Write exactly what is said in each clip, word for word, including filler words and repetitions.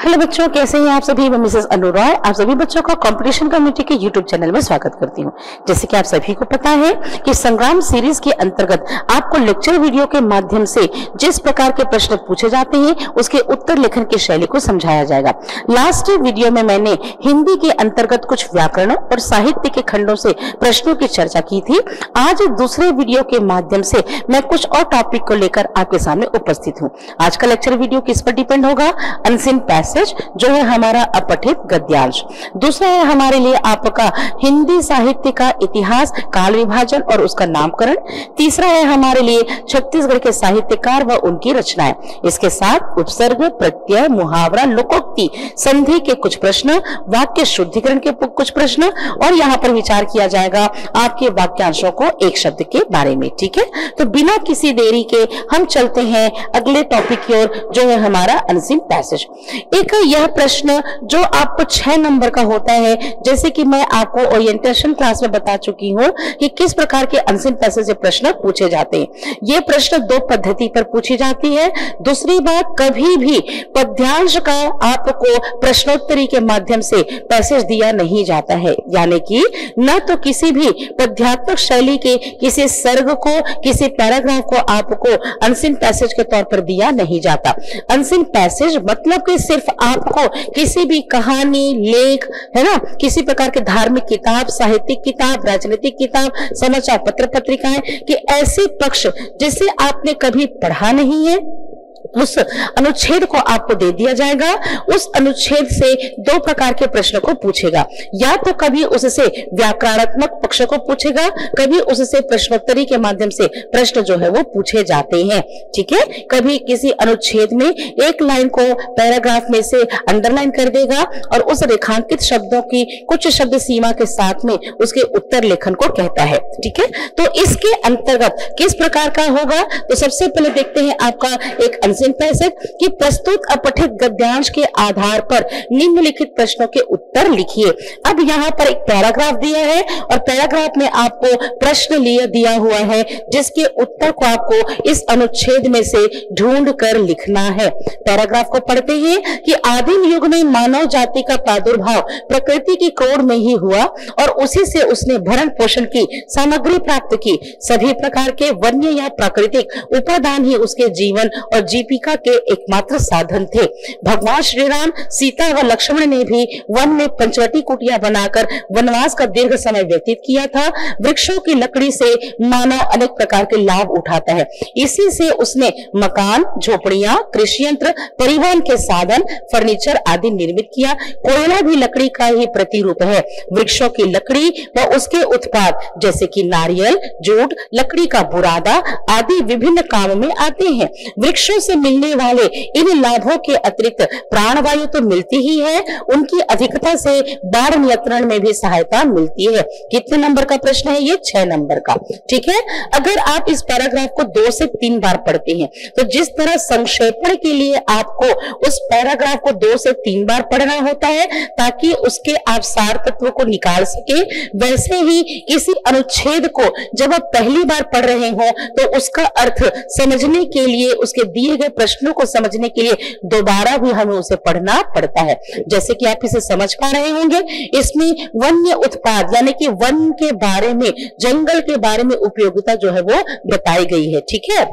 Hello बच्चों, कैसे हैं आप सभी। मैं मिसेस अनु रॉय आप सभी बच्चों का कंपटीशन कम्युनिटी के यूट्यूब चैनल में स्वागत करती हूं। जैसे कि आप सभी को पता है कि संग्राम सीरीज के अंतर्गत आपको लेक्चर वीडियो के माध्यम से जिस प्रकार के प्रश्न पूछे जाते हैं उसके उत्तर लेखन की शैली को समझाया जाएगा। लास्ट वीडियो में मैंने हिंदी के अंतर्गत कुछ व्याकरणों और साहित्य के खंडों से प्रश्नों की चर्चा की थी। आज दूसरे वीडियो के माध्यम से मैं कुछ और टॉपिक को लेकर आपके सामने उपस्थित हूँ। आज का लेक्चर वीडियो किस पर डिपेंड होगा? अनसीन पैसेज जो है हमारा अपठित गद्यांश। दूसरा है हमारे लिए आपका हिंदी साहित्य का इतिहास, काल विभाजन और उसका नामकरण। तीसरा है हमारे लिए छत्तीसगढ़ के साहित्यकार व उनकी रचनाएं। इसके साथ उपसर्ग, प्रत्यय, मुहावरा, लोकोक्ति, संधि के कुछ प्रश्न, वाक्य शुद्धिकरण के कुछ प्रश्न और यहाँ पर विचार किया जाएगा आपके वाक्यांशों को एक शब्द के बारे में। ठीक है, तो बिना किसी देरी के हम चलते हैं अगले टॉपिक की ओर जो है हमारा अनसीन पैसेज। एक यह प्रश्न जो आपको छह नंबर का होता है, जैसे कि मैं आपको ओरिएंटेशन क्लास में बता चुकी हूँ कि किस प्रकार के अनसीन पैसेज से प्रश्न पूछे जाते हैं। ये प्रश्न दो पद्धति पर पूछी जाती है। दूसरी बात, कभी भी पद्यांश का आपको प्रश्नोत्तरी के माध्यम से पैसेज दिया नहीं जाता है, यानी कि न तो किसी भी पद्यात्मक शैली के किसी सर्ग को, किसी पैराग्राफ को आपको अनसीन पैसेज के तौर पर दिया नहीं जाता। अनसीन पैसेज मतलब कि सिर्फ आपको किसी भी कहानी, लेख, है ना, किसी प्रकार के धार्मिक किताब, साहित्यिक किताब, राजनीतिक किताब, समाचार पत्र पत्रिकाएं कि ऐसे पक्ष जिसे आपने कभी पढ़ा नहीं है उस अनुच्छेद को आपको दे दिया जाएगा। उस अनुच्छेद से दो प्रकार के प्रश्न को पूछेगा, या तो कभी उससे व्याकरणात्मक पक्ष को पूछेगा, कभी उससे प्रश्नोत्तरी के माध्यम से प्रश्न जो है वो पूछे जाते हैं। ठीक है, कभी किसी अनुच्छेद में एक लाइन को पैराग्राफ में से अंडरलाइन कर देगा और उस रेखांकित शब्दों की कुछ शब्द सीमा के साथ में उसके उत्तर लेखन को कहता है। ठीक है, तो इसके अंतर्गत किस प्रकार का होगा, तो सबसे पहले देखते हैं आपका एक अनसीन पैसेज कि प्रस्तुत अपठित गद्यांश के आधार पर निम्नलिखित प्रश्नों के उत्तर लिखिए। अब यहाँ पर एक पैराग्राफ दिया है और पैराग्राफ में आपको प्रश्न लिया दिया हुआ है जिसके उत्तर को आपको इस अनुच्छेद में से ढूंढ कर लिखना है। पैराग्राफ को पढ़ते हैं कि आदिम युग में मानव जाति का प्रादुर्भाव प्रकृति की क्रोध में ही हुआ और उसी से उसने भरण पोषण की सामग्री प्राप्त की। सभी प्रकार के वन्य या प्राकृतिक उपादान ही उसके जीवन और जीविका के एकमात्र साधन थे। भगवान श्री राम, सीता व लक्ष्मण ने भी वन में पंचवटी कुटिया बनाकर वनवास का दीर्घ समय व्यतीत किया था। वृक्षों की लकड़ी से मानव अनेक प्रकार के लाभ उठाता है। इसी से उसने मकान, झोपड़ियां, कृषि यंत्र, परिवहन के साधन, फर्नीचर आदि निर्मित किया। कोयला भी लकड़ी का ही प्रतिरूप है। वृक्षों की लकड़ी व उसके उत्पाद जैसे कि नारियल, जूट, लकड़ी का बुरादा आदि विभिन्न काम में आते हैं। वृक्षों से मिलने वाले इन लाभों के अतिरिक्त प्राणवायु तो मिलती ही है, उनकी अधिकता से बाढ़ नियंत्रण में भी सहायता मिलती है। कितने नंबर का प्रश्न है ये? छह नंबर का। ठीक है, अगर आप इस पैराग्राफ को दो से तीन बार पढ़ते हैं तो जिस तरह संक्षेपण के लिए आपको उस पैराग्राफ को दो से तीन बार पढ़ना होता है ताकि उसके आप सार तत्व को निकाल सके, वैसे ही किसी अनुच्छेद को जब आप पहली बार पढ़ रहे हो तो उसका अर्थ समझने के लिए, उसके दिए गए प्रश्नों को समझने के लिए दोबारा भी हमें उसे पढ़ना पड़ता है। जैसे कि आप इसे समझ पा रहे होंगे, इसमें वन्य उत्पाद यानी कि वन के बारे में, जंगल के बारे में उपयोगिता जो है वो बताई गई है। ठीक है,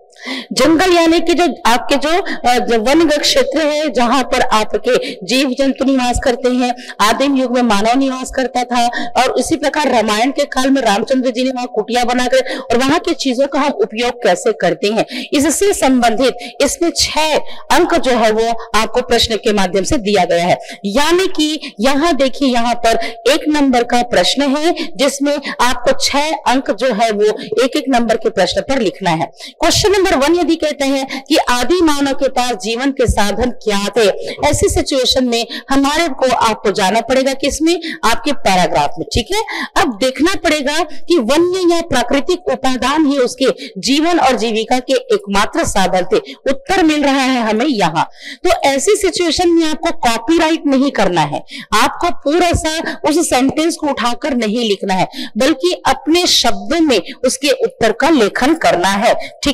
जंगल यानी कि जो आपके जो वन क्षेत्र है जहां पर आपके जीव जंतु निवास करते हैं। आदिम युग में मानव निवास करता था और इसी प्रकार रामायण के काल में रामचंद्र जी ने वहां कुटिया बनाकर और वहां की चीजों का हम उपयोग कैसे करते हैं, इससे संबंधित इसमें छह अंक जो है वो आपको प्रश्न के माध्यम से दिया गया है। यानी कि यहाँ देखिए, यहाँ पर एक नंबर का प्रश्न है जिसमें आपको छह अंक जो है वो एक एक नंबर के प्रश्न पर लिखना है। क्वेश्चन नंबर वन यदि कहते हैं कि आदि मानव के पास जीवन के साधन क्या थे, ऐसी सिचुएशन में हमारे को आपको जाना पड़ेगा किसमें? आपके पैराग्राफ में। ठीक है, अब देखना पड़ेगा कि वन्य या प्राकृतिक उपादान ही उसके जीवन और जीविका के एकमात्र साधन थे। उत्तर मिल रहा है हमें यहाँ। तो ऐसी सिचुएशन में आपको कॉपीराइट नहीं करना है, आपको पूरा सा उस सेंटेंस को उठाकर नहीं लिखना है, बल्कि अपने शब्दों में उसके उत्तर का लेखन करना है। ठीक है,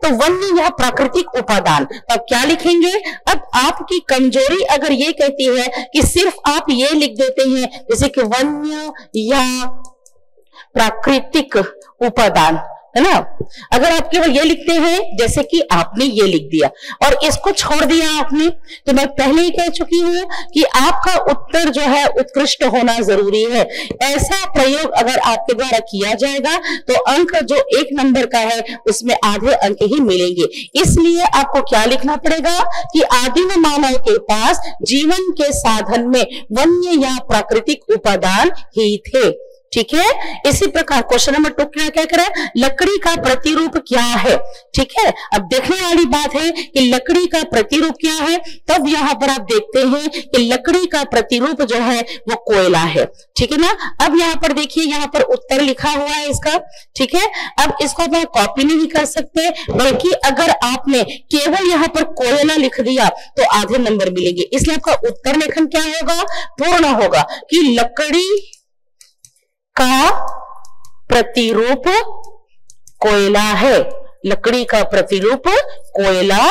तो वन्य या प्राकृतिक उपादान, तो अब क्या लिखेंगे? अब आपकी कमजोरी अगर ये कहती है कि सिर्फ आप ये लिख देते हैं जैसे कि वन्य या प्राकृतिक उपादान, है ना, अगर आप केवल ये लिखते हैं जैसे कि आपने ये लिख दिया और इसको छोड़ दिया आपने, तो मैं पहले ही कह चुकी हूं कि आपका उत्तर जो है उत्कृष्ट होना जरूरी है। ऐसा प्रयोग अगर आपके द्वारा किया जाएगा तो अंक जो एक नंबर का है उसमें आधे अंक ही मिलेंगे। इसलिए आपको क्या लिखना पड़ेगा कि आदिम मानव के पास जीवन के साधन में वन्य या प्राकृतिक उपादान ही थे। ठीक है, इसी प्रकार क्वेश्चन नंबर टू क्या क्या करें, लकड़ी का प्रतिरूप क्या है। ठीक है, अब देखने वाली बात है कि लकड़ी का प्रतिरूप क्या है। तब यहाँ पर आप देखते हैं कि लकड़ी का प्रतिरूप जो है वो कोयला है। ठीक है ना। अब यहाँ पर देखिए, यहाँ पर उत्तर लिखा हुआ है इसका। ठीक है, अब इसको आप कॉपी नहीं कर सकते, बल्कि अगर आपने केवल यहाँ पर कोयला लिख दिया तो आधे नंबर मिलेंगे। इसलिए आपका उत्तर लेखन क्या होगा, पूर्ण होगा कि लकड़ी का प्रतिरूप कोयला है। लकड़ी का प्रतिरूप कोयला,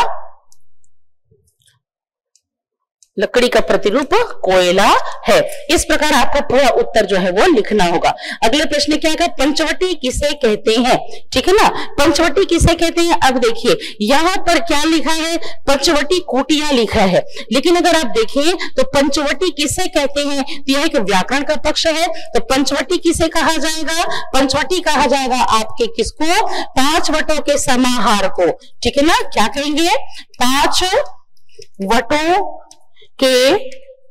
लकड़ी का प्रतिरूप कोयला है। इस प्रकार आपका पूरा उत्तर जो है वो लिखना होगा। अगले प्रश्न क्या है, पंचवटी किसे कहते हैं। ठीक है ना, पंचवटी किसे कहते हैं। अब देखिए यहाँ पर क्या लिखा है, पंचवटी कुटिया लिखा है, लेकिन अगर आप देखें तो पंचवटी किसे कहते हैं, तो यह एक व्याकरण का पक्ष है। तो पंचवटी किसे कहा जाएगा, पंचवटी कहा जाएगा आपके किसको, पांच वटों के समाहार को। ठीक है ना, क्या कहेंगे, पांच वटों के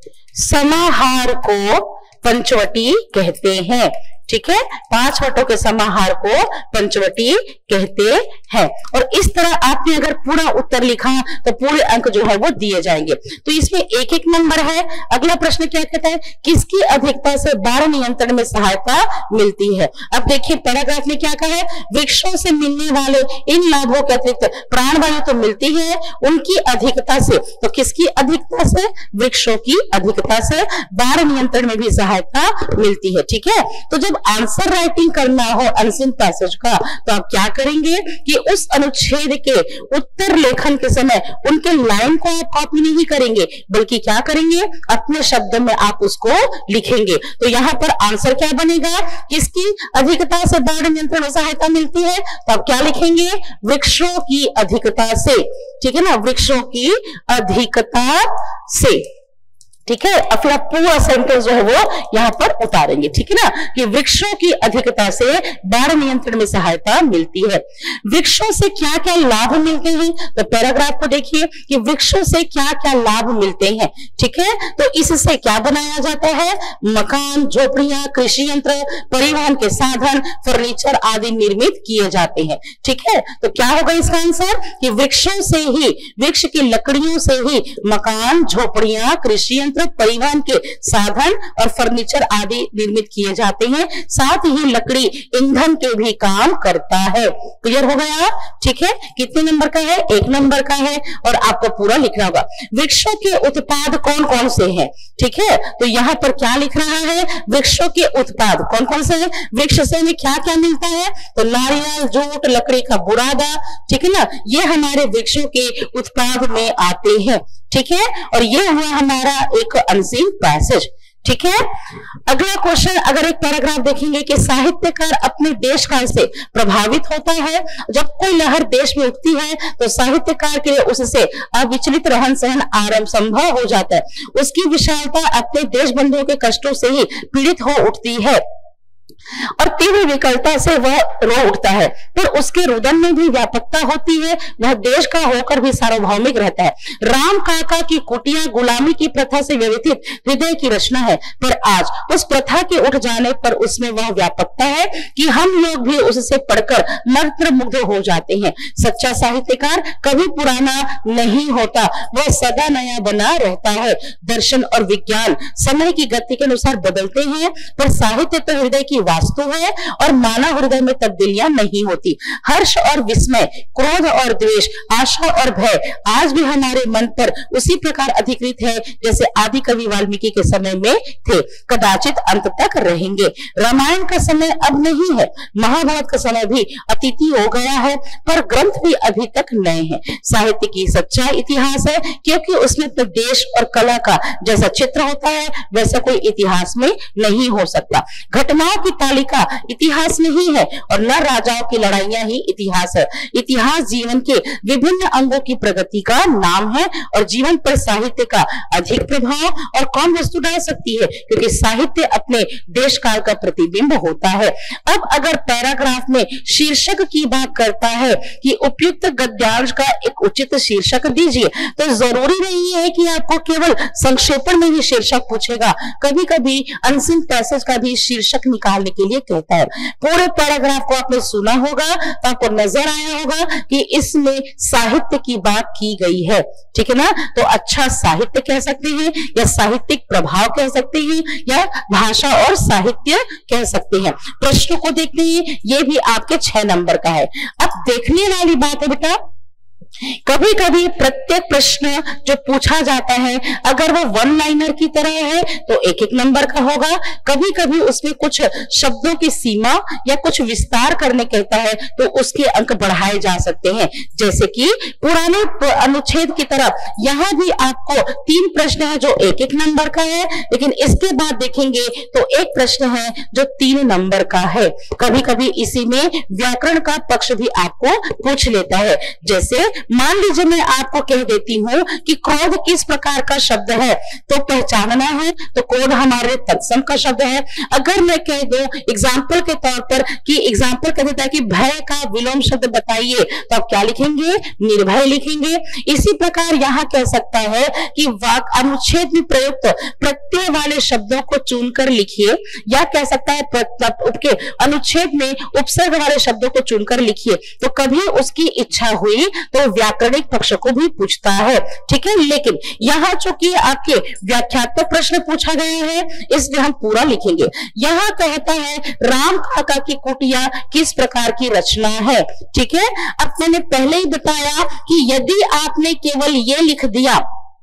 समाहार को पंचवटी कहते हैं। ठीक है, पांच वटों के समाहार को पंचवटी कहते हैं। और इस तरह आपने अगर पूरा उत्तर लिखा तो पूरे अंक जो है वो दिए जाएंगे। तो इसमें एक एक नंबर है। अगला प्रश्न क्या कहता है, किसकी अधिकता से बाढ़ नियंत्रण में सहायता मिलती है। अब देखिए पैराग्राफ में क्या कहा है, वृक्षों से मिलने वाले इन लाभों के अतिरिक्त प्राणवायु तो मिलती है, उनकी अधिकता से, तो किसकी अधिकता से, वृक्षों की अधिकता से बाढ़ नियंत्रण में भी सहायता मिलती है। ठीक है, तो जब आंसर राइटिंग करना हो अनसीन पैसेज का, तो आप क्या करेंगे कि उस अनुच्छेद के उत्तर लेखन के समय उनके लाइन को आप कॉपी नहीं करेंगे, बल्कि क्या करेंगे, अपने शब्द में आप उसको लिखेंगे। तो यहाँ पर आंसर क्या बनेगा, किसकी अधिकता से बाढ़ नियंत्रण में सहायता मिलती है, तो आप क्या लिखेंगे, वृक्षों की अधिकता से। ठीक है ना, वृक्षों की अधिकता से। ठीक है, अब फिर आप पूरा सेंटेंस जो है वो यहाँ पर उतारेंगे। ठीक है ना, कि वृक्षों की अधिकता से बाढ़ नियंत्रण में सहायता मिलती है। वृक्षों से क्या क्या लाभ मिलते हैं, तो पैराग्राफ को देखिए कि वृक्षों से क्या क्या लाभ मिलते हैं। ठीक है, तो इससे क्या बनाया जाता है, मकान, झोपड़ियां, कृषि यंत्र, परिवहन के साधन, फर्नीचर आदि निर्मित किए जाते हैं। ठीक है, तो क्या होगा इसका आंसर कि वृक्षों से ही, वृक्ष की लकड़ियों से ही मकान, झोपड़ियां, कृषि यंत्र, परिवहन के साधन और फर्नीचर आदि निर्मित किए जाते हैं। साथ ही लकड़ी ईंधन के भी काम करता है। क्लियर हो गया। ठीक है, कितने नंबर का है, एक नंबर का है और आपको पूरा लिखना होगा। वृक्षों के उत्पाद कौन कौन से हैं। ठीक है, तो यहाँ पर क्या लिख रहा है, वृक्षों के उत्पाद कौन कौन से हैं, वृक्ष से हमें क्या क्या मिलता है, तो नारियल, जूट, लकड़ी का बुरादा। ठीक है ना, ये हमारे वृक्षों के उत्पाद में आते हैं। ठीक है, और ये हुआ हमारा एक अनसीन पैसेज। ठीक है, अगला क्वेश्चन अगर एक पैराग्राफ देखेंगे कि साहित्यकार अपने देश काल से प्रभावित होता है। जब कोई लहर देश में उठती है तो साहित्यकार के लिए उससे अविचलित रहन सहन आरंभ संभव हो जाता है। उसकी विशालता अपने देश बंधुओं के कष्टों से ही पीड़ित हो उठती है और तीव्र विकलता से वह रो उठता है, पर उसके रुदन में भी व्यापकता होती है। वह देश का होकर भी सार्वभौमिक रहता है। राम काका की कुटिया गुलामी की प्रथा से व्यवस्थित हृदय की रचना है, पर आज उस प्रथा के उठ जाने पर उसमें वह व्यापकता है कि हम लोग भी उससे पढ़कर मंत्र मुग्ध हो जाते हैं। सच्चा साहित्यकार कभी पुराना नहीं होता, वह सदा नया बना रहता है। दर्शन और विज्ञान समय की गति के अनुसार बदलते हैं, पर साहित्य तो हृदय की वास्तु है और मानव हृदय में तब्दीलियां नहीं होती। हर्ष और विस्मय, क्रोध और द्वेष, आशा और भय आज भी हमारे मन पर उसी प्रकार अधिकृत है जैसे आदि कवि वाल्मीकि के समय में थे, कदाचित अंत तक रहेंगे। रामायण का समय अब नहीं है, महाभारत का समय भी अतीति हो गया है, पर ग्रंथ भी अभी तक नए हैं। साहित्य की सच्चा इतिहास है क्योंकि उसमें तो देश और कला का जैसा चित्र होता है वैसा कोई इतिहास में नहीं हो सकता। घटनाओं की तालिका इतिहास नहीं है और न राजाओं की लड़ाइयां ही इतिहास है। इतिहास जीवन के विभिन्न अंगों की प्रगति का नाम है और जीवन पर साहित्य का अधिक प्रभाव और कौन वस्तु डाल सकती है, क्योंकि साहित्य अपने देश काल का प्रतिबिंब होता है। अब अगर पैराग्राफ में शीर्षक की बात करता है कि उपयुक्त गद्यांश का एक उचित शीर्षक दीजिए, तो जरूरी नहीं है कि आपको केवल संक्षेपण में ही शीर्षक पूछेगा, कभी कभी अनसीन पैसेज का भी शीर्षक निकालने के लिए कहता है। पूरे पैराग्राफ को आपने सुना होगा तो आपको नजर आया होगा कि इसमें साहित्य की बात की गई है, ठीक है ना। तो अच्छा साहित्य कह सकते हैं या साहित्यिक प्रभाव कह सकते हैं या भाषा और साहित्य कह सकते हैं। प्रश्न को देखते हैं, ये भी आपके छह नंबर का है। अब देखने वाली बात है बेटा, कभी कभी प्रत्येक प्रश्न जो पूछा जाता है अगर वो वन लाइनर की तरह है तो एक एक नंबर का होगा, कभी कभी उसमें कुछ शब्दों की सीमा या कुछ विस्तार करने कहता है तो उसके अंक बढ़ाए जा सकते हैं। जैसे कि पुराने अनुच्छेद की तरह यहाँ भी आपको तीन प्रश्न है जो एक एक नंबर का है, लेकिन इसके बाद देखेंगे तो एक प्रश्न है जो तीन नंबर का है। कभी कभी इसी में व्याकरण का पक्ष भी आपको पूछ लेता है। जैसे मान लीजिए मैं आपको कह देती हूँ कि क्रोध किस प्रकार का शब्द है, तो पहचानना है तो क्रोध हमारे तत्सम का शब्द है। अगर मैं कह दूं एग्जाम्पल के तौर पर कि एग्जाम्पल कह देता है कि भय का विलोम शब्द बताइए, तो आप क्या लिखेंगे? निर्भय लिखेंगे। इसी प्रकार यहाँ कह सकता है कि वाक अनुच्छेद में प्रयुक्त प्रत्यय वाले शब्दों को चुनकर लिखिए, या कह सकता है उपके अनुच्छेद में उपसर्ग वाले शब्दों को चुनकर लिखिए। तो कभी उसकी इच्छा हुई तो व्याकरणिक पक्ष को भी पूछता है, ठीक है। लेकिन यहाँ चूंकि आपके व्याख्यात्मक प्रश्न पूछा गया है इसलिए हम पूरा लिखेंगे। यहाँ कहता है राम काका की कुटिया किस प्रकार की रचना है, ठीक है। अब मैंने पहले ही बताया कि यदि आपने केवल ये लिख दिया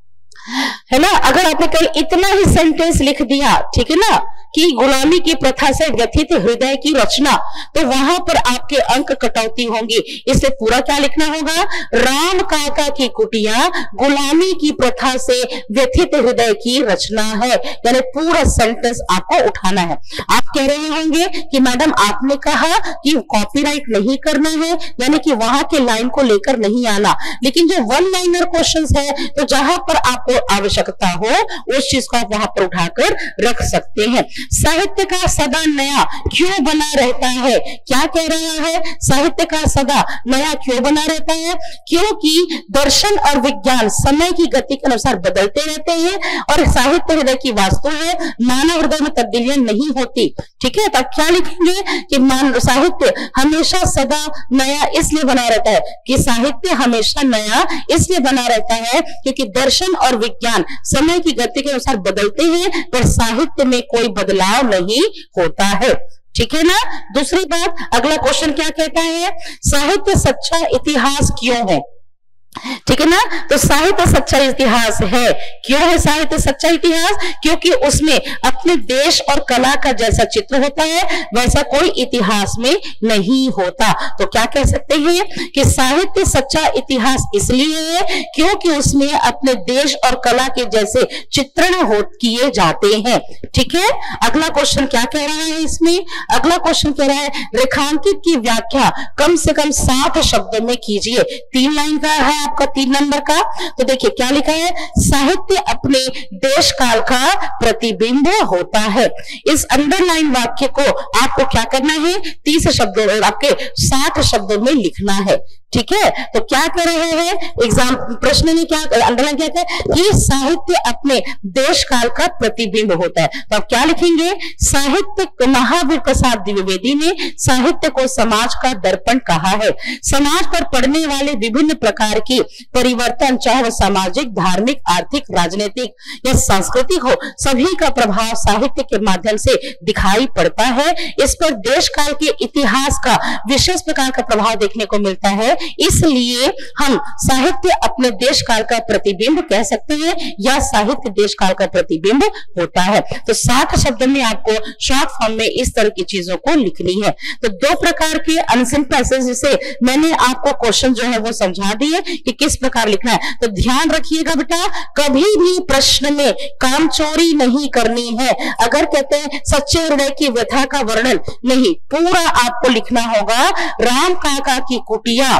है ना, अगर आपने केवल इतना ही सेंटेंस लिख दिया, ठीक है ना, कि गुलामी की प्रथा से व्यथित हृदय की रचना, तो वहां पर आपके अंक कटौती होंगी। इसलिए पूरा क्या लिखना होगा? राम काका की कुटिया गुलामी की प्रथा से व्यथित हृदय की रचना है, यानी पूरा सेंटेंस आपको उठाना है। आप कह रहे होंगे कि मैडम आपने कहा कि कॉपीराइट नहीं करना है, यानी कि वहां के लाइन को लेकर नहीं आना, लेकिन जो वन लाइनर क्वेश्चंस है तो जहां पर आपको आवश्यकता हो उस चीज को आप वहां पर उठाकर रख सकते हैं। साहित्य का सदा नया क्यों बना रहता है? क्या कह रहा है? साहित्य का सदा नया क्यों बना रहता है? क्योंकि दर्शन और विज्ञान समय की गति के अनुसार बदलते रहते हैं और साहित्य हृदय की वास्तु है, मानव हृदय में तब्दीलियां नहीं होती, ठीक है। तब क्या लिखेंगे कि मान साहित्य हमेशा सदा नया इसलिए बना रहता है कि साहित्य हमेशा नया इसलिए बना रहता है क्योंकि दर्शन और विज्ञान समय की गति के अनुसार बदलते हैं पर साहित्य में कोई बदलाव नहीं होता है, ठीक है ना। दूसरी बात, अगला क्वेश्चन क्या कहता है? साहित्य सच्चा इतिहास क्यों है, ठीक है ना। तो साहित्य सच्चा इतिहास है। क्यों है साहित्य सच्चा इतिहास? क्योंकि उसमें अपने देश और कला का जैसा चित्र होता है वैसा कोई इतिहास में नहीं होता। तो क्या कह सकते हैं कि साहित्य सच्चा इतिहास इसलिए है क्योंकि उसमें अपने देश और कला के जैसे चित्रण हो किए जाते हैं, ठीक है। अगला क्वेश्चन क्या कह रहा है इसमें? अगला क्वेश्चन कह रहा है रेखांकित की व्याख्या कम से कम सात शब्दों में कीजिए। तीन लाइन का है आपका, तीन नंबर का। तो देखिए क्या लिखा है? साहित्य अपने देश काल का प्रतिबिंब होता है। इस अंडरलाइन वाक्य को आपको क्या करना है? तीस शब्दों आपके साठ शब्दों में लिखना है, ठीक है। तो क्या कर रहे हैं एग्जाम प्रश्न में, क्या अंडरलाइन किया है कि साहित्य अपने देश काल का प्रतिबिंब होता है। तो आप क्या लिखेंगे, साहित्य, महावीर प्रसाद द्विवेदी ने साहित्य को समाज का दर्पण कहा है। समाज पर पड़ने वाले विभिन्न प्रकार की परिवर्तन, चाहे वह सामाजिक, धार्मिक, आर्थिक, राजनीतिक या सांस्कृतिक हो, सभी का प्रभाव साहित्य के माध्यम से दिखाई पड़ता है। इस पर देश काल के इतिहास का विशेष प्रकार का प्रभाव देखने को मिलता है। इसलिए हम साहित्य अपने देश काल का प्रतिबिंब कह सकते हैं या साहित्य देश काल का प्रतिबिंब होता है। तो साठ शब्द में आपको शॉर्ट फॉर्म में इस तरह की चीजों को लिखनी है। तो दो प्रकार के अनसिन पैसेज से मैंने आपको क्वेश्चन जो है वो समझा दिए कि किस प्रकार लिखना है। तो ध्यान रखिएगा बेटा, कभी भी प्रश्न में कामचोरी नहीं करनी है। अगर कहते हैं सच्चे हृदय की व्यथा का वर्णन, नहीं, पूरा आपको लिखना होगा। राम काका की कुटिया,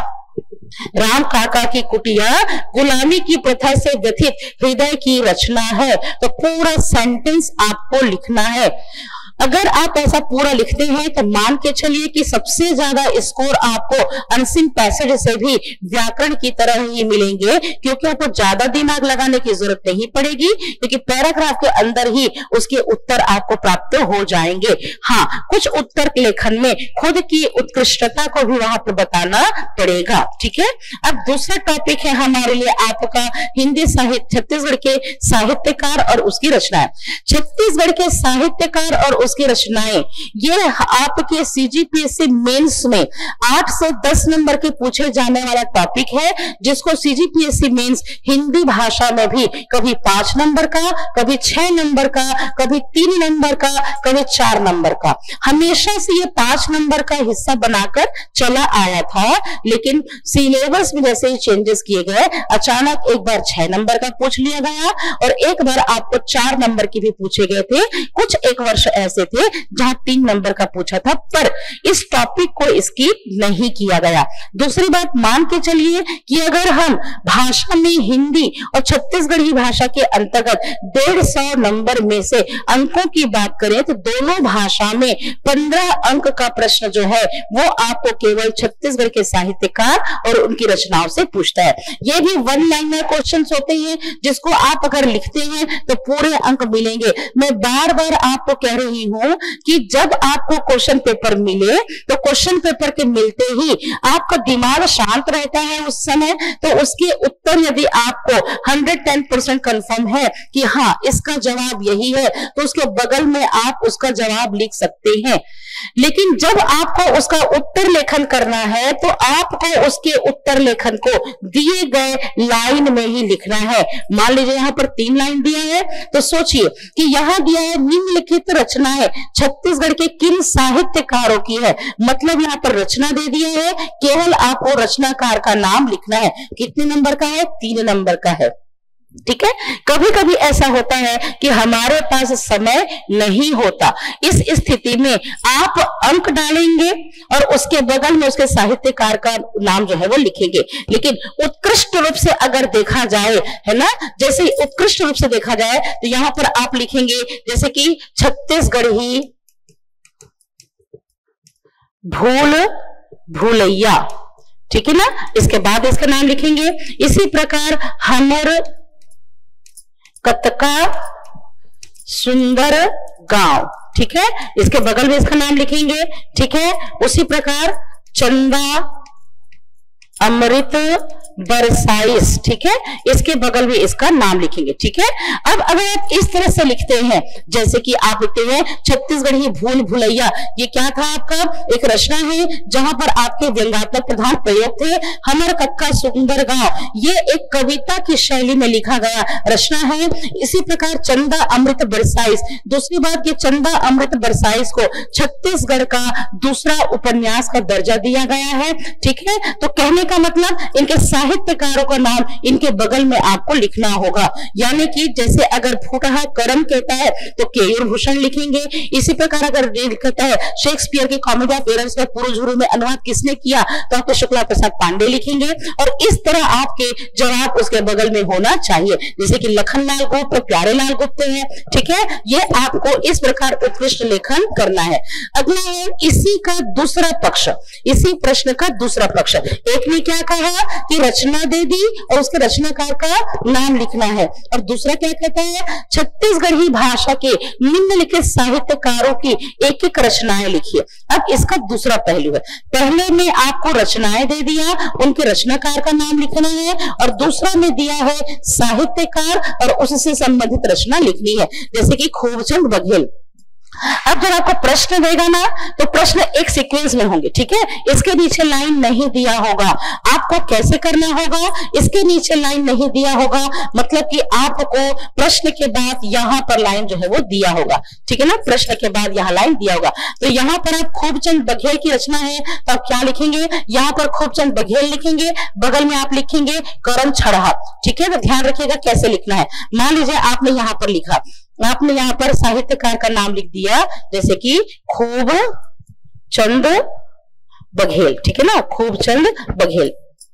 राम काका की कुटिया गुलामी की प्रथा से व्यथित हृदय की रचना है। तो पूरा सेंटेंस आपको लिखना है। अगर आप ऐसा पूरा लिखते हैं तो मान के चलिए कि सबसे ज्यादा स्कोर आपको अनसिन पैसेज से भी व्याकरण की तरह ही मिलेंगे, क्योंकि आपको ज्यादा दिमाग लगाने की जरूरत नहीं पड़ेगी, क्योंकि पैराग्राफ के अंदर ही उसके उत्तर आपको प्राप्त हो जाएंगे। हाँ, कुछ उत्तर लेखन में खुद की उत्कृष्टता को भी वहां पर बताना पड़ेगा। ठीक है। अब दूसरा टॉपिक है हमारे लिए आपका हिंदी साहित्य, छत्तीसगढ़ के साहित्यकार और उसकी रचनाएं। छत्तीसगढ़ के साहित्यकार और उसकी रचनाएं, ये आपके सीजीपीएससी मेंस में आठ से दस नंबर के पूछे जाने वाला टॉपिक है, जिसको सीजीपीएससी मेंस हिंदी भाषा में भी कभी पांच नंबर का, कभी छह नंबर का, कभी तीन नंबर का, कभी चार नंबर का, हमेशा से ये पांच नंबर का हिस्सा बनाकर चला आया था। लेकिन सिलेबस में जैसे ही चेंजेस किए गए, अचानक एक बार छह नंबर का पूछ लिया गया और एक बार आपको चार नंबर की भी पूछे गए थे। कुछ एक वर्ष ऐसे थे जहां तीन नंबर का पूछा था, पर इस टॉपिक को स्किप नहीं किया गया। दूसरी बात, मान के चलिए कि अगर हम भाषा में हिंदी और छत्तीसगढ़ी भाषा के अंतर्गत डेढ़ सौ नंबर में से अंकों की बात करें तो दोनों भाषा में पंद्रह अंक का प्रश्न जो है वो आपको केवल छत्तीसगढ़ के साहित्यकार और उनकी रचनाओं से पूछता है। ये भी वन लाइनर क्वेश्चन होते हैं, जिसको आप अगर लिखते हैं तो पूरे अंक मिलेंगे। मैं बार बार आपको कह रही हूं कि जब आपको क्वेश्चन पेपर मिले तो क्वेश्चन पेपर के मिलते ही आपका दिमाग शांत रहता है उस समय, तो उसके उत्तर यदि आपको एक सौ दस परसेंट कंफर्म है कि हाँ इसका जवाब यही है, तो उसके बगल में आप उसका जवाब लिख सकते हैं। लेकिन जब आपको उसका उत्तर लेखन करना है तो आपको उसके उत्तर लेखन को दिए गए लाइन में ही लिखना है। मान लीजिए यहाँ पर तीन लाइन दिया है, तो सोचिए कि यहाँ दिया है निम्नलिखित रचनाएं छत्तीसगढ़ के किन साहित्यकारों की है। मतलब यहाँ पर रचना दे दिया है, केवल आपको रचनाकार का नाम लिखना है। कितने नंबर का है? तीन नंबर का है। ठीक है। कभी कभी ऐसा होता है कि हमारे पास समय नहीं होता, इस स्थिति में आप अंक डालेंगे और उसके बगल में उसके साहित्यकार का नाम जो है वो लिखेंगे। लेकिन उत्कृष्ट रूप से अगर देखा जाए, है ना, जैसे उत्कृष्ट रूप से देखा जाए तो यहां पर आप लिखेंगे जैसे कि छत्तीसगढ़ी भूल भूलैया, ठीक है ना। इसके बाद इसका नाम लिखेंगे। इसी प्रकार हमर कतका सुंदर गांव, ठीक है, इसके बगल में इसका नाम लिखेंगे। ठीक है। उसी प्रकार चंदा अमृत बरसाइस, ठीक है, इसके बगल में इसका नाम लिखेंगे। ठीक है। अब अगर आप इस तरह से लिखते हैं, जैसे कि आप लिखते हैं छत्तीसगढ़ी भूल भुलैया, ये क्या था आपका? एक रचना है जहां पर आपके व्यंग्यात्मक प्रधान प्रयोग थे। हमर कतका सुंदर गांव, ये एक कविता की शैली में लिखा गया रचना है। इसी प्रकार चंदा अमृत बरसाइस, दूसरी बात ये चंदा अमृत बरसाइस को छत्तीसगढ़ का दूसरा उपन्यास का दर्जा दिया गया है। ठीक है। तो कहने का मतलब इनके साहित्यकारों का नाम इनके बगल में आपको लिखना होगा। यानी कि जैसे अगर फूटहा करम कहता है तो केयूर भूषण लिखेंगे। इसी प्रकार अगर कहता है शेक्सपियर की कॉमेडी ऑफ एरर्स का पुरुषुरु में अनुवाद किसने किया तो आपको शुक्ला प्रसाद पांडे लिखेंगे। और इस तरह आपके जवाब उसके बगल में होना चाहिए, जैसे कि लखनलाल गुप्त, प्यारेलाल गुप्त है। ठीक है, ये आपको इस प्रकार उत्कृष्ट लेखन करना है। अगला है इसी का दूसरा पक्ष, इसी प्रश्न का दूसरा पक्ष। एक ने क्या कहा कि रचना दे दी और उसके रचनाकार का नाम लिखना है, और दूसरा क्या कहता है छत्तीसगढ़ी भाषा के निम्नलिखित साहित्यकारों की एक एक रचनाएं लिखिए। अब इसका दूसरा पहलू है, पहले में आपको रचनाएं दे दिया, उनके रचनाकार का नाम लिखना है, और दूसरा में दिया है साहित्यकार और उससे संबंधित रचना लिखनी है, जैसे कि खूबचंद बघेल। अब जब आपको प्रश्न देगा ना तो प्रश्न एक सीक्वेंस में होंगे। ठीक है, इसके नीचे लाइन नहीं दिया होगा। आपको कैसे करना होगा, इसके नीचे लाइन नहीं दिया होगा, मतलब कि आपको प्रश्न के बाद यहाँ पर लाइन जो है वो दिया होगा। ठीक है ना, प्रश्न के बाद यहाँ लाइन दिया होगा। तो यहाँ पर आप खूबचंद बघेल की रचना है तो आप क्या लिखेंगे, यहाँ पर खूबचंद बघेल लिखेंगे, बगल में आप लिखेंगे करम छड़हा। ठीक है, तो ध्यान रखिएगा कैसे लिखना है। मान लीजिए आपने यहाँ पर लिखा, आपने यहाँ पर साहित्यकार का नाम लिख दिया, जैसे कि खूबचंद बघेल। ठीक है ना, खूबचंद बघेल,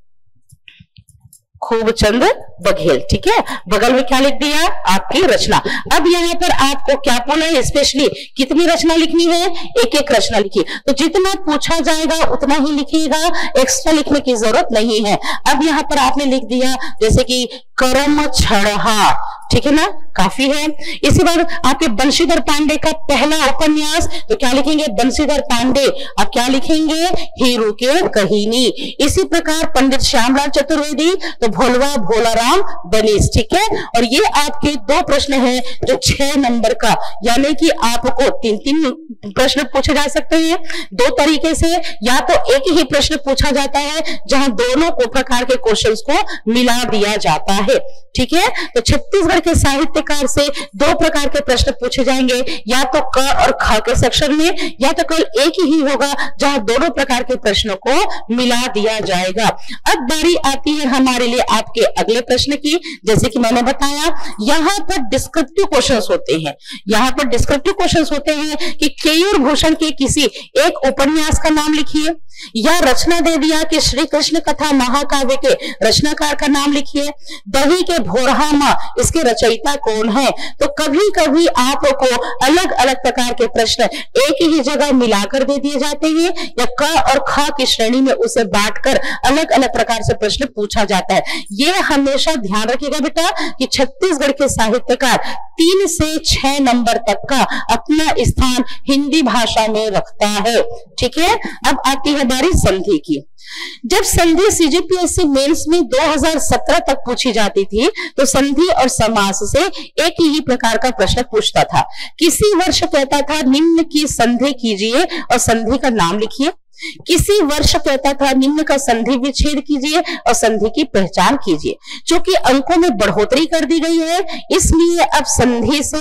खूबचंद बघेल। ठीक है, बगल में क्या लिख दिया, आपकी रचना। अब यहाँ पर आपको क्या बोला है, स्पेशली कितनी रचना लिखनी है, एक एक रचना लिखिए। तो जितना पूछा जाएगा उतना ही लिखिएगा, एक्स्ट्रा लिखने की जरूरत नहीं है। अब यहाँ पर आपने लिख दिया जैसे कि करम छड़हा। ठीक है ना, काफी है। इसी बार आपके बंशीधर पांडे का पहला उपन्यास, तो क्या लिखेंगे बंशीधर पांडे। आप क्या लिखेंगे, हीरू के कहीनी। इसी प्रकार पंडित श्यामलाल चतुर्वेदी, तो भोलवा भोलाराम बनीस। ठीक है, और ये आपके दो प्रश्न हैं जो छह नंबर का, यानी कि आपको तीन तीन प्रश्न पूछे जा सकते हैं दो तरीके से, या तो एक ही प्रश्न पूछा जाता है जहां दोनों को प्रकार के क्वेश्चंस को मिला दिया जाता है। ठीक है, तो छत्तीसगढ़ के साहित्यकार से दो प्रकार के प्रश्न पूछे जाएंगे, या तो क और ख के सेक्शन में, या तो केवल एक ही होगा जहां दोनों प्रकार के प्रश्नों को मिला दिया जाएगा। अब बारी आती है हमारे लिए आपके अगले प्रश्न की। जैसे कि मैंने बताया यहाँ पर डिस्क्रिप्टिव क्वेश्चंस होते हैं, यहाँ पर डिस्क्रिप्टिव क्वेश्चंस होते हैं कि केयूर भूषण के किसी एक उपन्यास का नाम लिखिए, या रचना दे दिया कि श्री कृष्ण कथा महाकाव्य के रचनाकार का नाम लिखिए, दही के भोरहा मां इसके रचयिता कौन है। तो कभी कभी आपको अलग अलग प्रकार के प्रश्न एक ही जगह मिलाकर दे दिए जाते हैं, या क और ख की श्रेणी में उसे बांटकर अलग अलग प्रकार से प्रश्न पूछा जाता है। ये हमेशा ध्यान रखिएगा बेटा कि छत्तीसगढ़ के साहित्यकार तीन से छह नंबर तक का अपना स्थान हिंदी भाषा में रखता है। ठीक है, अब आती है बारी संधि की। जब संधि सीजीपीएससी मेंस में दो हज़ार सत्रह तक पूछी जाती थी तो संधि और समास से एक ही प्रकार का प्रश्न पूछता था। किसी वर्ष कहता था निम्न की संधि कीजिए और संधि का नाम लिखिए, किसी वर्ष कहता था निम्न का संधि विच्छेद कीजिए और संधि की पहचान कीजिए। चूंकि अंकों में बढ़ोतरी कर दी गई है इसलिए अब संधि से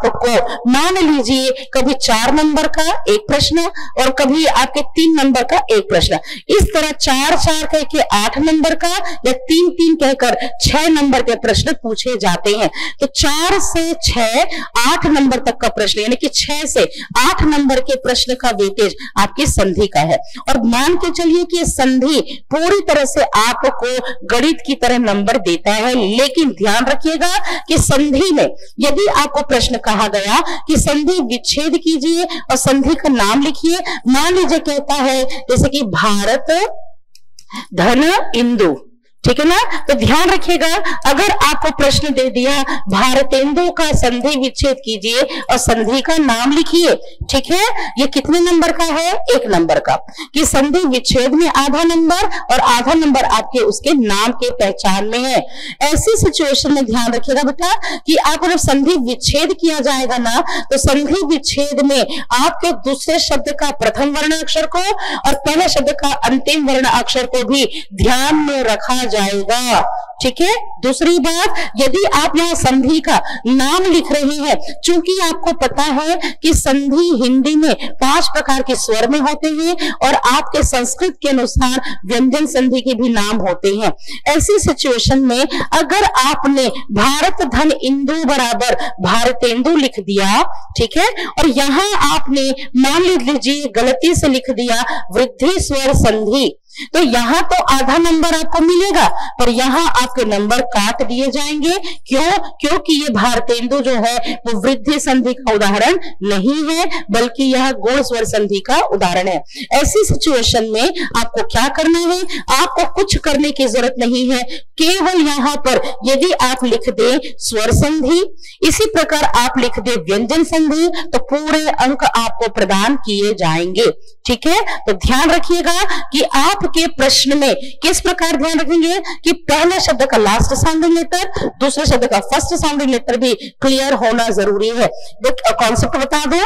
आपको मान लीजिए कभी चार नंबर का एक प्रश्न और कभी आपके तीन नंबर का एक प्रश्न, इस तरह चार चार कह के आठ नंबर का या तीन तीन कहकर छह नंबर के प्रश्न पूछे जाते हैं। तो चार से छह आठ नंबर तक का प्रश्न यानी कि छह से आठ नंबर के प्रश्न का वेटेज आपकी संधि का है। और मान के चलिए कि संधि पूरी तरह से आपको गणित की तरह नंबर देता है, लेकिन ध्यान रखिएगा कि संधि में यदि आपको प्रश्न कहा गया कि संधि विच्छेद कीजिए और संधि का नाम लिखिए, मान लीजिए कहता है जैसे कि भारत धन इंदु, ठीक है ना, तो ध्यान रखिएगा अगर आपको प्रश्न दे दिया भारतेंदु का संधि विच्छेद कीजिए और संधि का नाम लिखिए, ठीक है, ये कितने नंबर का है, एक नंबर का, कि संधि विच्छेद में आधा नंबर और आधा नंबर आपके उसके नाम के पहचान में है। ऐसी सिचुएशन में ध्यान रखिएगा बेटा कि आप जब संधि विच्छेद किया जाएगा ना तो संधि विच्छेद में आपके दूसरे शब्द का प्रथम वर्ण अक्षर को और पहले शब्द का अंतिम वर्ण अक्षर को भी ध्यान में रखा जाएगा, ठीक है। दूसरी बात, यदि आप यहाँ संधि का नाम लिख रहे हैं, चूंकि आपको पता है कि संधि हिंदी में पांच प्रकार के स्वर में होते हैं और आपके संस्कृत के अनुसार व्यंजन संधि के भी नाम होते हैं, ऐसी सिचुएशन में अगर आपने भारत धन इंदु बराबर भारतेंदु लिख दिया, ठीक है, और यहाँ आपने मान लीजिए गलती से लिख दिया वृद्धि स्वर संधि, तो यहाँ तो आधा नंबर आपको मिलेगा, पर यहाँ आपके नंबर काट दिए जाएंगे। क्यों? क्योंकि ये भारतेंदु जो है वो वृद्धि संधि का उदाहरण नहीं है, बल्कि यह गुण स्वर संधि का उदाहरण है। ऐसी सिचुएशन में आपको क्या करना है? आपको कुछ करने की जरूरत नहीं है, केवल यहाँ पर यदि आप लिख दे स्वर संधि, इसी प्रकार आप लिख दे व्यंजन संधि, तो पूरे अंक आपको प्रदान किए जाएंगे। ठीक है, तो ध्यान रखिएगा कि आपके प्रश्न में किस प्रकार ध्यान रखेंगे कि पहले शब्द का लास्ट साउंडिंग लेटर, दूसरे शब्द का फर्स्ट साउंडिंग लेटर भी क्लियर होना जरूरी है। कॉन्सेप्ट बता दो,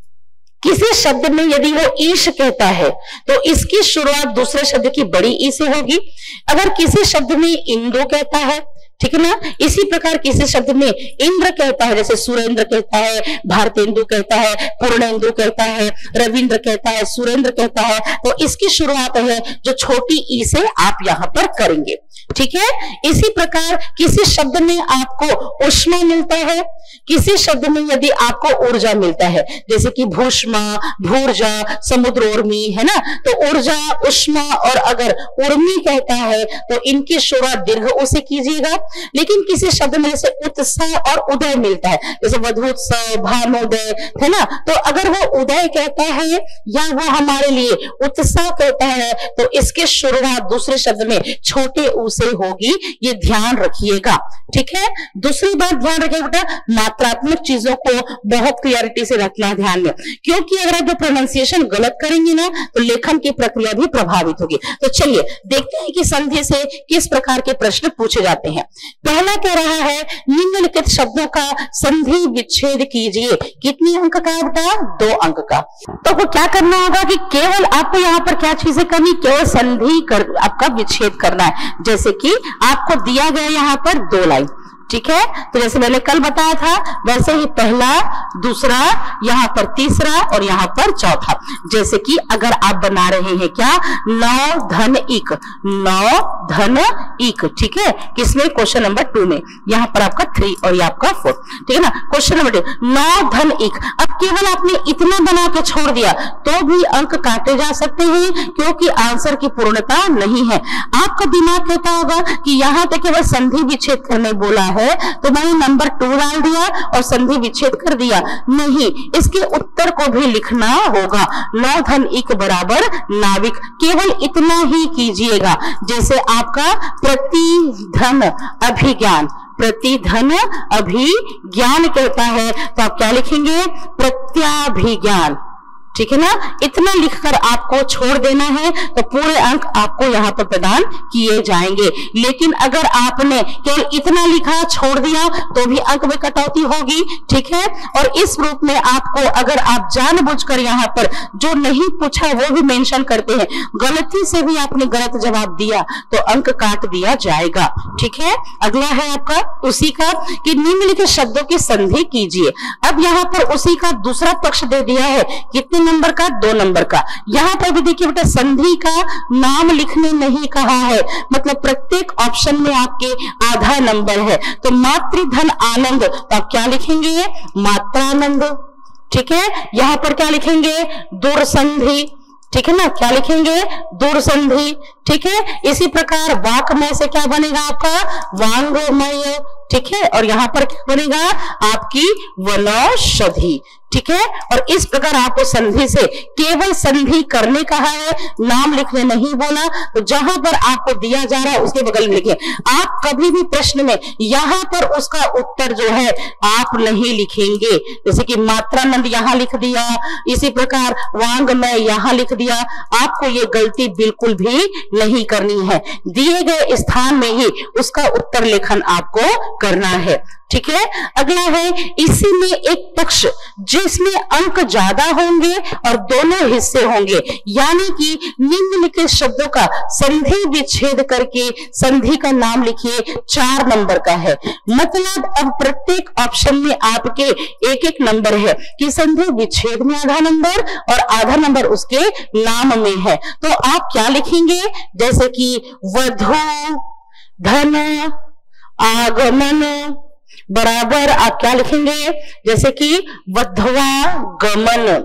किसी शब्द में यदि वो ईश कहता है तो इसकी शुरुआत दूसरे शब्द की बड़ी ई से होगी। अगर किसी शब्द में इंदु कहता है, ठीक है ना, इसी प्रकार किसी शब्द में इंद्र कहता है, जैसे सुरेंद्र कहता है, भारतेंदु कहता है, पूर्णेंदु कहता है, रविंद्र कहता है, सुरेंद्र कहता है, तो इसकी शुरुआत है जो छोटी ई से आप यहाँ पर करेंगे। ठीक है, इसी प्रकार किसी शब्द में आपको उष्मा मिलता है, किसी शब्द में यदि आपको ऊर्जा मिलता है, जैसे कि भूष्मा, भूर्जा, समुद्रोर्मी, है ना, तो ऊर्जा, उष्मा और अगर उर्मी कहता है तो इनकी शुरुआत दीर्घ ऊ से कीजिएगा। लेकिन किसी शब्द में जैसे उत्साह और उदय मिलता है, जैसे वधोत्सव, भानोदय, है ना, तो अगर वो उदय कहता है या वो हमारे लिए उत्साह कहता है तो इसके शुरुआत दूसरे शब्द में छोटे ऊ से होगी, ये ध्यान रखिएगा। ठीक है, दूसरी बात ध्यान रखिएगा बेटा, मात्रात्मक चीजों को बहुत क्लियरिटी से रखना ध्यान में, क्योंकि अगर आप प्रोनाउंसिएशन गलत करेंगे ना तो लेखन की प्रक्रिया भी प्रभावित होगी। तो चलिए देखते हैं कि संधि से किस प्रकार के प्रश्न पूछे जाते हैं। पहला कह रहा है निम्नलिखित शब्दों का संधि विच्छेद कीजिए। कितनी अंक का बेटा? दो अंक का। तो आपको क्या करना होगा कि केवल आपको यहाँ पर क्या चीजें करनी, केवल संधि कर आपका विच्छेद करना है। जैसे कि आपको दिया गया यहाँ पर दो लाइन, ठीक है, तो जैसे मैंने कल बताया था वैसे ही पहला, दूसरा, यहाँ पर तीसरा और यहाँ पर चौथा। जैसे कि अगर आप बना रहे हैं क्या, नौ धन इक, नौ धन इक, ठीक है, किसमें? क्वेश्चन नंबर टू में, यहाँ पर आपका थ्री और ये आपका फोर, ठीक है ना। क्वेश्चन नंबर टू, नौ धन इक। अब केवल आपने इतना बना के छोड़ दिया तो भी अंक काटे जा सकते हैं, क्योंकि आंसर की पूर्णता नहीं है। आपका दिमाग कहता होगा कि यहाँ तक केवल संधि विच्छेद करने बोला है तो मैंने नंबर टू डाल दिया और संधि विच्छेद कर दिया। नहीं, इसके उत्तर को भी लिखना होगा। नौ धन इक बराबर नाविक, केवल इतना ही कीजिएगा। जैसे आपका प्रतिधन अभिज्ञान, प्रतिधन अभिज्ञान कहता है तो आप क्या लिखेंगे? प्रत्याभिज्ञान, ठीक है ना। इतना लिखकर आपको छोड़ देना है तो पूरे अंक आपको यहाँ पर प्रदान किए जाएंगे। लेकिन अगर आपने केवल इतना लिखा, छोड़ दिया तो भी अंक में कटौती होगी, ठीक है। और इस रूप में आपको, अगर आप जानबूझकर यहाँ पर जो नहीं पूछा वो भी मेंशन करते हैं, गलती से भी आपने गलत जवाब दिया तो अंक काट दिया जाएगा, ठीक है। अगला है आपका उसी का कि निम्नलिखित शब्दों की संधि कीजिए। अब यहाँ पर उसी का दूसरा पक्ष दे दिया है, कितने नंबर का? दो नंबर का। यहाँ पर भी देखिए बेटा, संधि का नाम लिखने नहीं कहा है, मतलब प्रत्येक ऑप्शन में आपके आधा नंबर है। तो मातृधन आनंद, तो आप क्या लिखेंगे? मात्रानंद, ठीक है। यहाँ पर क्या लिखेंगे? दूरसंधि, ठीक है ना, क्या लिखेंगे? दूरसंधि, ठीक है। इसी प्रकार वाक्मय से क्या बनेगा आपका? वांग्मय, ठीक है। और यहाँ पर क्या बनेगा? आपकी वनौषधि, ठीक है। और इस प्रकार आपको संधि से केवल संधि करने कहा है, नाम लिखने नहीं बोला। तो जहां पर आपको दिया जा रहा है उसके बगल में लिखिए। आप कभी भी प्रश्न में यहाँ पर उसका उत्तर जो है आप नहीं लिखेंगे। जैसे कि मात्रानंद यहाँ लिख दिया, इसी प्रकार वांग्मय यहाँ लिख दिया। आपको ये गलती बिल्कुल भी नहीं करनी है। दिए गए स्थान में ही उसका उत्तर लेखन आपको करना है, ठीक है। अगला है इसी में एक पक्ष जिसमें अंक ज्यादा होंगे और दोनों हिस्से होंगे, यानी कि निम्नलिखित शब्दों का संधि विच्छेद करके संधि का नाम लिखिए, चार नंबर का है। मतलब अब प्रत्येक ऑप्शन में आपके एक एक नंबर है कि संधि विच्छेद में आधा नंबर और आधा नंबर उसके नाम में है। तो आप क्या लिखेंगे, जैसे कि वधू धन आगमन बराबर आप क्या लिखेंगे, जैसे कि वधवा गमन।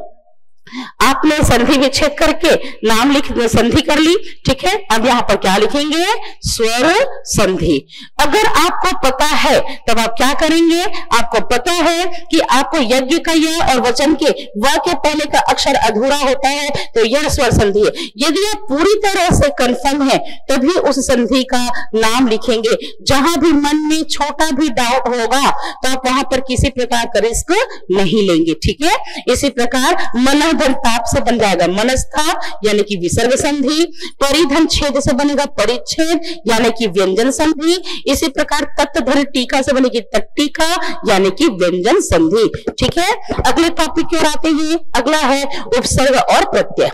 आपने संधि विच्छेद करके नाम लिख संधि कर ली, ठीक है। अब यहाँ पर क्या लिखेंगे, स्वर संधि। अगर आपको पता है तब आप क्या करेंगे, आपको पता है कि आपको यज्ञ का यह और वचन के व के पहले का अक्षर अधूरा होता है तो यह स्वर संधि है। यदि आप पूरी तरह से कंफर्म है तभी उस संधि का नाम लिखेंगे। जहां भी मन में छोटा भी डाउट होगा तो आप वहां पर किसी प्रकार का रिस्क नहीं लेंगे, ठीक है। इसी प्रकार मन ताप से बन जाएगा मनस्था यानी कि विसर्ग संधि, परिधन छेद से बनेगा परिच्छेद यानी कि व्यंजन संधि। इसी प्रकार तत् धन टीका से बनेगी तट्टिका यानी कि व्यंजन संधि, ठीक है। अगले टॉपिक की ओर आते हैं। अगला है उपसर्ग और प्रत्यय।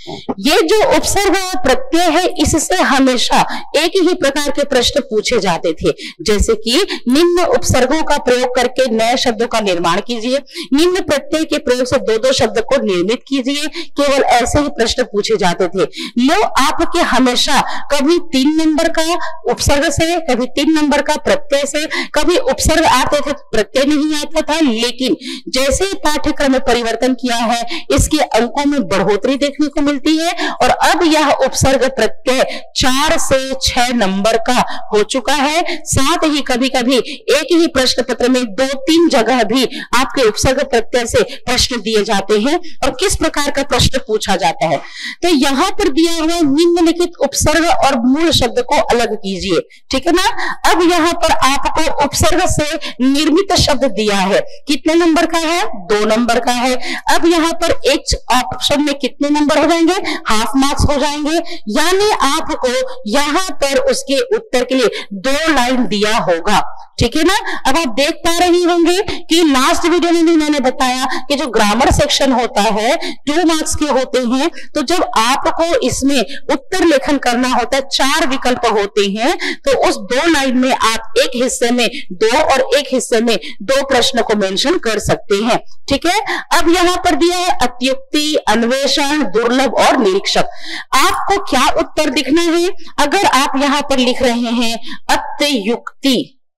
ये जो उपसर्ग और प्रत्यय है इससे हमेशा एक ही प्रकार के प्रश्न पूछे जाते थे, जैसे कि निम्न उपसर्गों का प्रयोग करके नए शब्दों का निर्माण कीजिए, निम्न प्रत्यय के प्रयोग से दो दो शब्द को निर्मित कीजिए। केवल ऐसे ही प्रश्न पूछे जाते थे। लो आपके हमेशा कभी तीन नंबर का उपसर्ग से, कभी तीन नंबर का प्रत्यय से, कभी उपसर्ग आते थे प्रत्यय नहीं आता था। लेकिन जैसे पाठ्यक्रम में परिवर्तन किया है इसके अंकों में बढ़ोतरी देखने को मिलती है और अब यह उपसर्ग प्रत्यय चार से छह नंबर का हो चुका है। साथ ही कभी कभी एक ही प्रश्न पत्र में दो तीन जगह भी आपके उपसर्ग प्रत्यय से प्रश्न दिए जाते हैं और किस प्रकार का प्रश्न पूछा जाता है। तो यहाँ पर दिया हुआ निम्नलिखित उपसर्ग और मूल शब्द को अलग कीजिए, ठीक है ना। अब यहाँ पर आपको उपसर्ग से निर्मित शब्द दिया है, कितने नंबर का है, दो नंबर का है। अब यहाँ पर एक ऑप्शन में कितने नंबर हो जाएंगे, हाफ मार्क्स हो जाएंगे, यानी आपको यहाँ पर उसके उत्तर के लिए दो लाइन दिया होगा, ठीक है ना। अब आप देख पा रही होंगे कि लास्ट वीडियो में भी मैंने बताया कि जो ग्रामर सेक्शन होता है टू मार्क्स के होते हैं, तो जब आपको इसमें उत्तर लेखन करना होता है चार विकल्प होते हैं, तो उस दो लाइन में आप एक हिस्से में दो और एक हिस्से में दो प्रश्न को मेंशन कर सकते हैं, ठीक है। अब यहाँ पर दिया है अत्युक्ति, अन्वेषण, दुर्लभ और निरीक्षक। आपको क्या उत्तर दिखना है, अगर आप यहाँ पर लिख रहे हैं अत्युक्ति,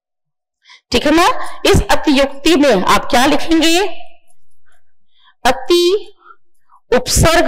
ठीक है ना। इस अत्युक्ति में आप क्या लिखेंगे, अति उपसर्ग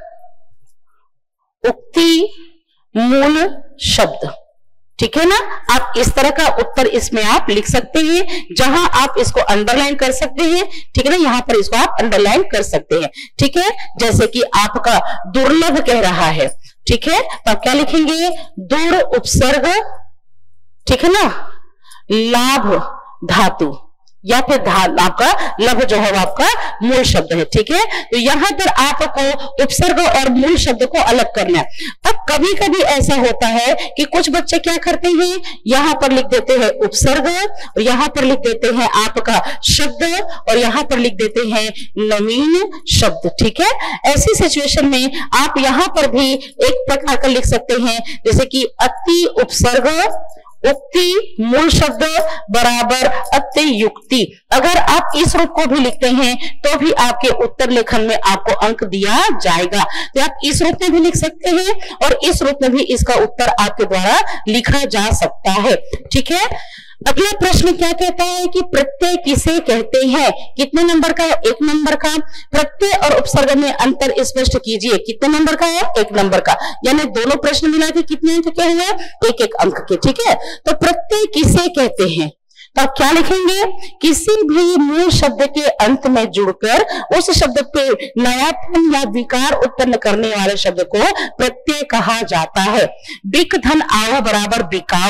उक्ति मूल शब्द, ठीक है ना। आप इस तरह का उत्तर इसमें आप लिख सकते हैं, जहां आप इसको अंडरलाइन कर सकते हैं, ठीक है ना। यहां पर इसको आप अंडरलाइन कर सकते हैं, ठीक है। जैसे कि आपका दुर्लभ कह रहा है, ठीक है, तो आप क्या लिखेंगे, दुर उपसर्ग, ठीक है ना, लाभ धातु या फिर आपका लभ जो है वो आपका मूल शब्द है, ठीक है। तो यहाँ पर आपको उपसर्ग और मूल शब्द को अलग करना है। अब कभी कभी ऐसा होता है कि कुछ बच्चे क्या करते हैं, यहाँ पर लिख देते हैं उपसर्ग और यहाँ पर लिख देते हैं आपका शब्द और यहाँ पर लिख देते हैं नवीन शब्द, ठीक है। ऐसी सिचुएशन में आप यहाँ पर भी एक प्रकार का लिख सकते हैं, जैसे कि अति उपसर्ग उक्ति मूल शब्द बराबर अत्युक्ति। अगर आप इस रूप को भी लिखते हैं तो भी आपके उत्तर लेखन में आपको अंक दिया जाएगा। तो आप इस रूप में भी लिख सकते हैं और इस रूप में भी इसका उत्तर आपके द्वारा लिखा जा सकता है, ठीक है। अगला प्रश्न क्या कहता है कि प्रत्यय किसे कहते हैं, कितने नंबर का है, एक नंबर का। प्रत्यय और उपसर्ग में अंतर स्पष्ट कीजिए, कितने नंबर का है, एक नंबर का, यानी दोनों प्रश्न मिला के कितने अंक के हुए, एक एक अंक के, ठीक है। तो प्रत्यय किसे कहते हैं, तो आप क्या लिखेंगे, किसी भी मूल शब्द के अंत में जुड़कर उस शब्द पे नयापन या विकार उत्पन्न करने वाले शब्द को प्रत्यय कहा जाता है। बिक धन आव बराबर बिकाऊ,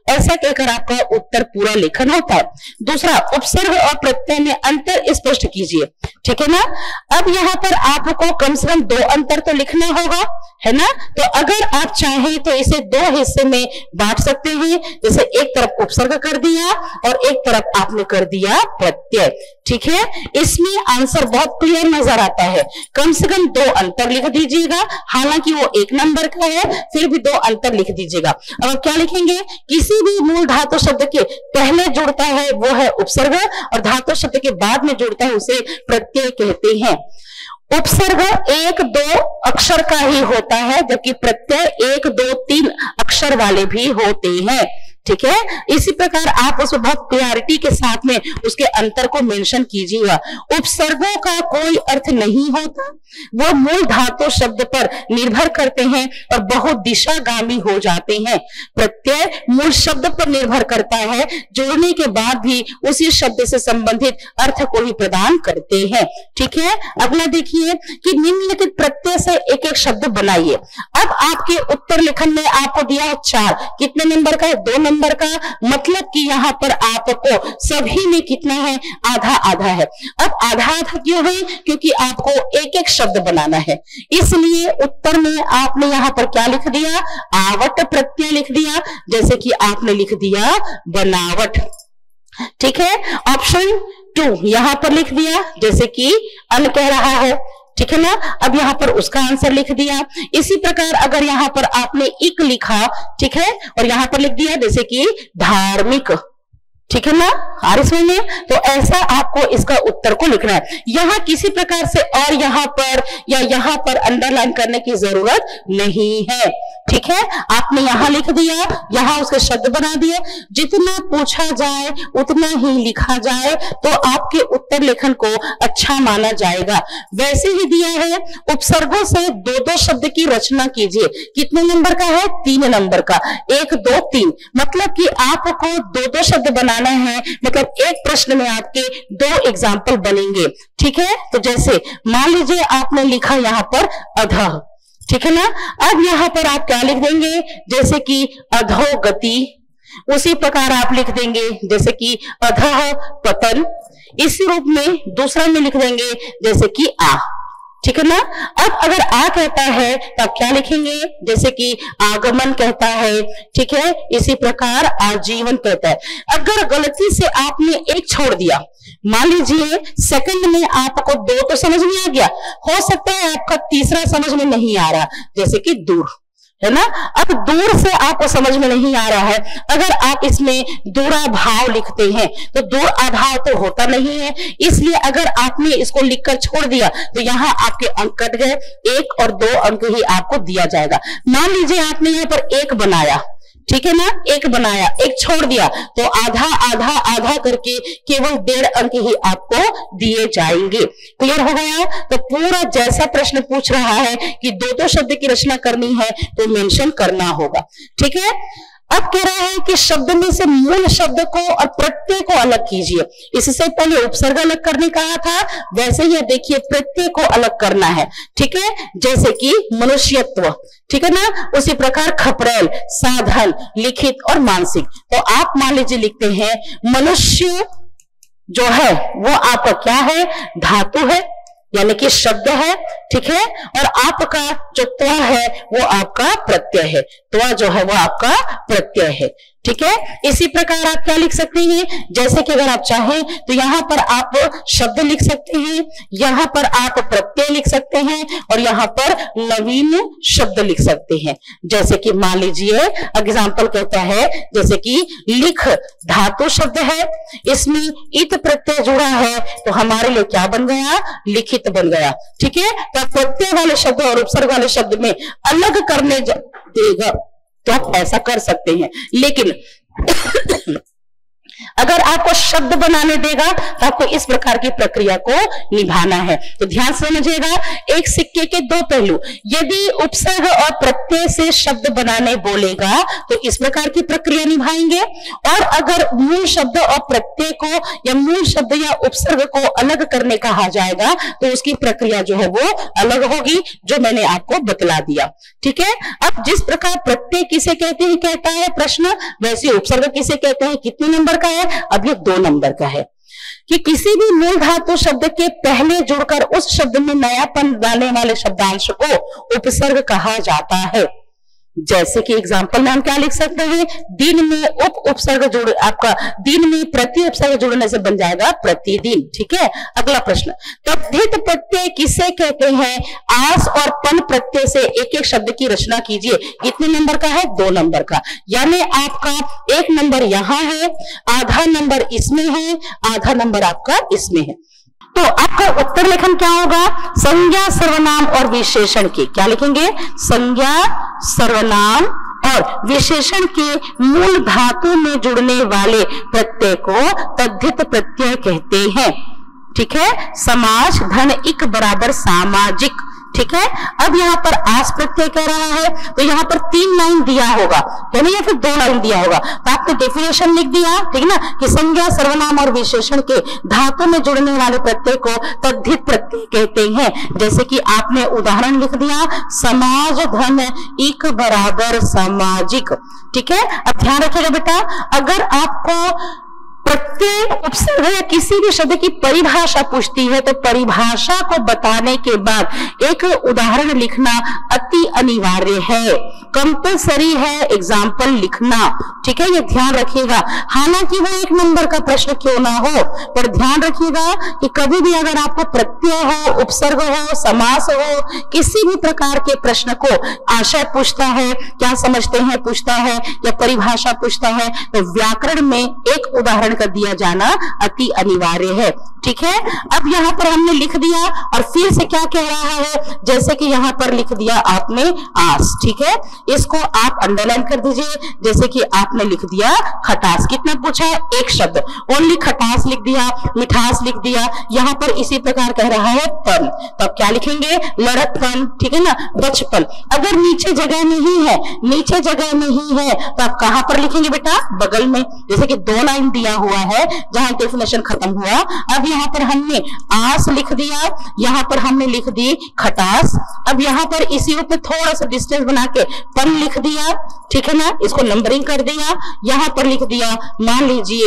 ऐसा कहकर आपका उत्तर पूरा लेखन होता है। दूसरा, उपसर्ग और प्रत्यय में अंतर स्पष्ट कीजिए, ठीक है ना। अब यहाँ पर आपको कम से कम दो अंतर तो लिखना होगा, है ना। तो अगर आप चाहें तो इसे दो हिस्से में बांट सकते हैं, जैसे एक तरफ उपसर्ग कर दिया और एक तरफ आपने कर दिया प्रत्यय, ठीक है। इसमें आंसर बहुत क्लियर नजर आता है। कम से कम दो अंतर लिख दीजिएगा, हालांकि वो एक नंबर का है, फिर भी दो अंतर लिख दीजिएगा। अब आप क्या लिखेंगे, किसी भी मूल धातु शब्द के पहले जुड़ता है वो है उपसर्ग और धातु शब्द के बाद में जुड़ता है उसे प्रत्यय कहते हैं। उपसर्ग एक दो अक्षर का ही होता है, जबकि प्रत्यय एक दो तीन अक्षर वाले भी होते हैं, ठीक है। इसी प्रकार आप उसमें बहुत क्लैरिटी के साथ में उसके अंतर को मेंशन कीजिएगा। उपसर्गों का कोई अर्थ नहीं होता, वो मूल धातु शब्द पर निर्भर करते हैं और बहुत दिशागामी हो जाते हैं। प्रत्यय मूल शब्द पर निर्भर करता है, जोड़ने के बाद भी उसी शब्द से संबंधित अर्थ को ही प्रदान करते हैं, ठीक है। अगला देखिए कि निम्नलिखित प्रत्यय से एक एक शब्द बनाइए। अब आपके उत्तर लेखन में आपको दिया है चार, कितने नंबर का है, दो नंबर का, मतलब कि यहाँ पर आपको सभी में कितना है, आधा आधा है। अब आधा आधा क्यों है, क्योंकि आपको एक एक शब्द बनाना है, इसलिए उत्तर में आपने यहाँ पर क्या लिख दिया, आवट प्रत्यय लिख दिया, जैसे कि आपने लिख दिया बनावट, ठीक है। ऑप्शन टू यहाँ पर लिख दिया, जैसे कि अन कह रहा है, ठीक है ना। अब यहाँ पर उसका आंसर लिख दिया। इसी प्रकार अगर यहाँ पर आपने इक लिखा, ठीक है, और यहाँ पर लिख दिया जैसे कि धार्मिक, ठीक है ना, आर में, तो ऐसा आपको इसका उत्तर को लिखना है। यहाँ किसी प्रकार से और यहाँ पर या यहाँ पर अंडरलाइन करने की जरूरत नहीं है, ठीक है। आपने यहाँ लिख दिया, यहाँ उसके शब्द बना दिए, जितना पूछा जाए उतना ही लिखा जाए तो आपके उत्तर लेखन को अच्छा माना जाएगा। वैसे ही दिया है, उपसर्गों से दो दो शब्द की रचना कीजिए। कितने नंबर का है, तीन नंबर का, एक दो तीन, मतलब कि आपको दो दो शब्द बनाना है, मतलब एक प्रश्न में आपके दो एग्जाम्पल बनेंगे, ठीक है। तो जैसे मान लीजिए आपने लिखा यहाँ पर अधः, ठीक है ना। अब यहाँ पर आप क्या लिख देंगे, जैसे कि अधोगति, उसी प्रकार आप लिख देंगे जैसे कि अधः पतन, इसी रूप में दूसरा में लिख देंगे जैसे कि आ, ठीक है ना। अब अगर आ कहता है तो आप क्या लिखेंगे, जैसे कि आगमन कहता है, ठीक है। इसी प्रकार आजीवन कहता है। अगर गलती से आपने एक छोड़ दिया, मान लीजिए सेकंड में आपको दो तो समझ में आ गया, हो सकता है आपका तीसरा समझ में नहीं आ रहा, जैसे कि दूर, है ना। अब दूर से आपको समझ में नहीं आ रहा है, अगर आप इसमें दूरा भाव लिखते हैं तो दूर अभाव तो होता नहीं है, इसलिए अगर आपने इसको लिखकर छोड़ दिया तो यहाँ आपके अंक कट गए, एक और दो अंक ही आपको दिया जाएगा। मान लीजिए आपने यहाँ पर एक बनाया, ठीक है ना, एक बनाया, एक छोड़ दिया, तो आधा आधा आधा करके केवल डेढ़ अंक ही आपको दिए जाएंगे। क्लियर हो गया। तो पूरा जैसा प्रश्न पूछ रहा है कि दो दो शब्द की रचना करनी है तो मेंशन करना होगा, ठीक है। अब कह रहा है कि शब्द में से मूल शब्द को और प्रत्यय को अलग कीजिए। इससे पहले उपसर्ग अलग करने कहा था, वैसे ही देखिए प्रत्यय को अलग करना है, ठीक है। जैसे कि मनुष्यत्व, ठीक है ना, उसी प्रकार खपरेल, साधन, लिखित और मानसिक। तो आप मान लीजिए लिखते हैं मनुष्य जो है वो आपका क्या है, धातु है, यानी कि शब्द है, ठीक है। और आपका जो त्वा है वो आपका प्रत्यय है, त्वा जो है वो आपका प्रत्यय है, ठीक है। इसी प्रकार आप क्या लिख सकते हैं, जैसे कि अगर आप चाहें तो यहाँ पर आप शब्द लिख सकते हैं, यहाँ पर आप प्रत्यय लिख सकते हैं और यहाँ पर नवीन शब्द लिख सकते हैं। जैसे कि मान लीजिए एग्जाम्पल कहता है, जैसे कि लिख धातु शब्द है, इसमें इत प्रत्यय जुड़ा है, तो हमारे लिए क्या बन गया, लिखित बन गया, ठीक है। तो प्रत्यय वाले शब्द और उपसर्ग वाले शब्द में अलग करने देगा तो आप ऐसा कर सकते हैं, लेकिन अगर आपको शब्द बनाने देगा तो आपको इस प्रकार की प्रक्रिया को निभाना है। तो ध्यान से समझिएगा, एक सिक्के के दो पहलू। यदि उपसर्ग और प्रत्यय से शब्द बनाने बोलेगा तो इस प्रकार की प्रक्रिया निभाएंगे, और अगर मूल शब्द और प्रत्यय को या मूल शब्द या उपसर्ग को अलग करने कहा जाएगा तो उसकी प्रक्रिया जो है वो अलग होगी, जो मैंने आपको बतला दिया। ठीक है, अब जिस प्रकार प्रत्यय किसे कहते हैं कहता है प्रश्न, वैसे उपसर्ग किसे कहते हैं कितने नंबर का है, अब ये दो नंबर का है कि किसी भी मूल धातु शब्द के पहले जुड़कर उस शब्द में नयापन डालने वाले शब्दांश को उपसर्ग कहा जाता है। जैसे कि एग्जाम्पल में हम क्या लिख सकते हैं, दिन में उप उपसर्ग जुड़ आपका दिन में प्रति उपसर्ग जुड़ने से बन जाएगा प्रतिदिन। ठीक है, अगला प्रश्न, तद्धित प्रत्यय किसे कहते हैं? आस और पन प्रत्यय से एक एक शब्द की रचना कीजिए। कितने नंबर का है? दो नंबर का। यानी आपका एक नंबर यहां है, आधा नंबर इसमें है, आधा नंबर आपका इसमें है। तो आपका उत्तर लेखन क्या होगा? संज्ञा सर्वनाम और विशेषण के, क्या लिखेंगे? संज्ञा सर्वनाम और विशेषण के मूल धातु में जुड़ने वाले प्रत्यय को तद्धित प्रत्यय कहते हैं। ठीक है, समाज धन इक बराबर सामाजिक। ठीक है, अब यहाँ पर आस प्रत्यय कह रहा है तो यहाँ पर तीन लाइन दिया होगा, यानी या फिर दो लाइन दिया होगा, तो आपने डेफिनेशन लिख दिया। ठीक है ना, कि संज्ञा सर्वनाम और विशेषण के धातु में जुड़ने वाले प्रत्यय को तद्धित प्रत्यय कहते हैं। जैसे कि आपने उदाहरण लिख दिया, समाज धन इक बराबर सामाजिक। ठीक है, अब ध्यान रखिएगा बेटा, अगर आपको प्रत्यय उपसर्ग या किसी भी शब्द की परिभाषा पूछती है तो परिभाषा को बताने के बाद एक उदाहरण लिखना अति अनिवार्य है, कंपलसरी है एग्जाम्पल लिखना। ठीक है, ये ध्यान रखिएगा। हालांकि वो एक नंबर का प्रश्न क्यों ना हो, पर ध्यान रखिएगा कि कभी भी अगर आपको प्रत्यय हो, उपसर्ग हो, समास हो, किसी भी प्रकार के प्रश्न को आशय पूछता है, क्या समझते हैं पूछता है, या परिभाषा पूछता है, तो व्याकरण में एक उदाहरण कर दिया जाना अति अनिवार्य है। ठीक है, अब यहाँ पर हमने लिख दिया और फिर से क्या कह रहा है, जैसे कि यहाँ पर लिख दिया आपने आस। ठीक है, इसको आप अंडरलाइन कर दीजिए। जैसे कि आपने लिख दिया खटास, कितना पूछा है? एक शब्द, ओनली खटास लिख दिया, मिठास लिख दिया। यहाँ पर इसी प्रकार कह रहा है पन, तो आप क्या लिखेंगे? लड़कपन। ठीक है ना, बचपन। अगर नीचे जगह नहीं है, नीचे जगह नहीं है तो आप कहां पर लिखेंगे बेटा? बगल में। जैसे कि दो लाइन दिया हुआ है जहां डेफिनेशन खत्म हुआ, अब यहाँ पर हमने आस लिख दिया, यहाँ पर हमने लिख दी खटास। अब यहाँ पर इसी ऊपर थोड़ा सा डिस्टेंस बना के पन लिख दिया। ठीक है ना, इसको नंबरिंग कर दिया, यहाँ पर लिख दिया मान लीजिए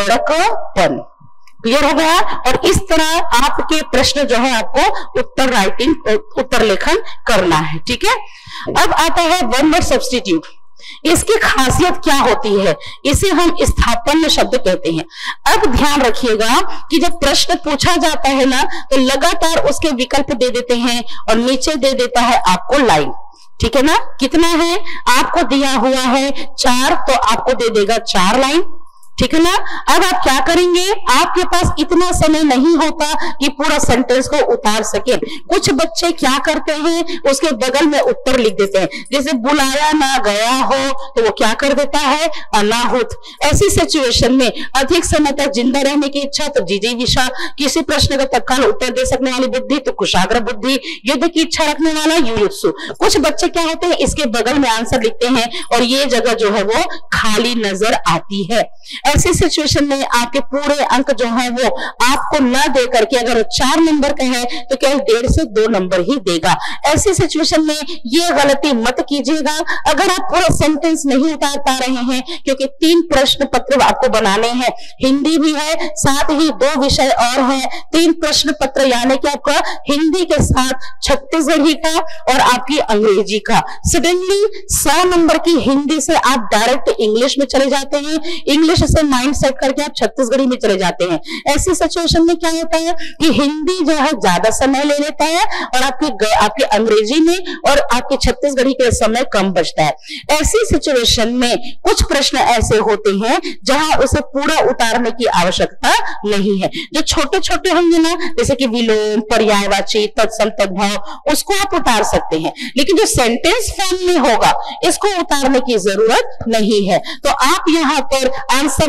लड़कपन। क्लियर हो गया? और इस तरह आपके प्रश्न जो है आपको उत्तर राइटिंग उत्तर लेखन करना है। ठीक है, अब आता है वन वर्ड सब्स्टिट्यूट। इसकी खासियत क्या होती है? इसे हम स्थापन शब्द कहते हैं। अब ध्यान रखिएगा कि जब प्रश्न पूछा जाता है ना तो लगातार उसके विकल्प दे देते हैं और नीचे दे देता है आपको लाइन। ठीक है ना, कितना है आपको दिया हुआ है? चार, तो आपको दे देगा चार लाइन। ठीक है ना, अब आप क्या करेंगे? आपके पास इतना समय नहीं होता कि पूरा सेंटेंस को उतार सके। कुछ बच्चे क्या करते हैं, उसके बगल में उत्तर लिख देते हैं। जैसे बुलाया ना गया हो तो वो क्या कर देता है? अनाहुत। ऐसी सिचुएशन में अधिक समय तक जिंदा रहने की इच्छा तो जिजीविषा, किसी प्रश्न का तत्काल उत्तर दे सकने वाली बुद्धि तो कुशाग्र बुद्धि, युद्ध की इच्छा रखने वाला युयुत्सु। कुछ बच्चे क्या होते हैं, इसके बगल में आंसर लिखते हैं और ये जगह जो है वो खाली नजर आती है। ऐसी सिचुएशन में आपके पूरे अंक जो है वो आपको न दे करके, अगर चार नंबर का है तो केवल डेढ़ से दो नंबर ही देगा। ऐसी सिचुएशन में ये गलती मत कीजिएगा। अगर आप पूरा सेंटेंस नहीं उतार पा रहे हैं, क्योंकि तीन प्रश्न पत्र आपको बनाने हैं, हिंदी भी है, साथ ही दो विषय और है, तीन प्रश्न पत्र यानी कि आपका हिंदी के साथ छत्तीसगढ़ी का और आपकी अंग्रेजी का। सडनली सौ नंबर की हिंदी से आप डायरेक्ट इंग्लिश में चले जाते हैं, इंग्लिश से माइंड सेट करके आप छत्तीसगढ़ी में चले जाते हैं। ऐसी सिचुएशन में क्या होता है कि हिंदी जो है ज्यादा समय ले लेता है और आपकी आपकी अंग्रेजी में और आपकी छत्तीसगढ़ी के समय कम बचता है। ऐसी सिचुएशन में कुछ प्रश्न ऐसे होते हैं जहां उसे पूरा उतारने की आवश्यकता नहीं है। जो छोटे छोटे होंगे ना, जैसे कि विलोम, पर्यायवाची, तत्सम, तद्भव, उसको आप उतार सकते हैं, लेकिन जो सेंटेंस फॉर्म में होगा इसको उतारने की जरूरत नहीं है। तो आप यहाँ पर आंसर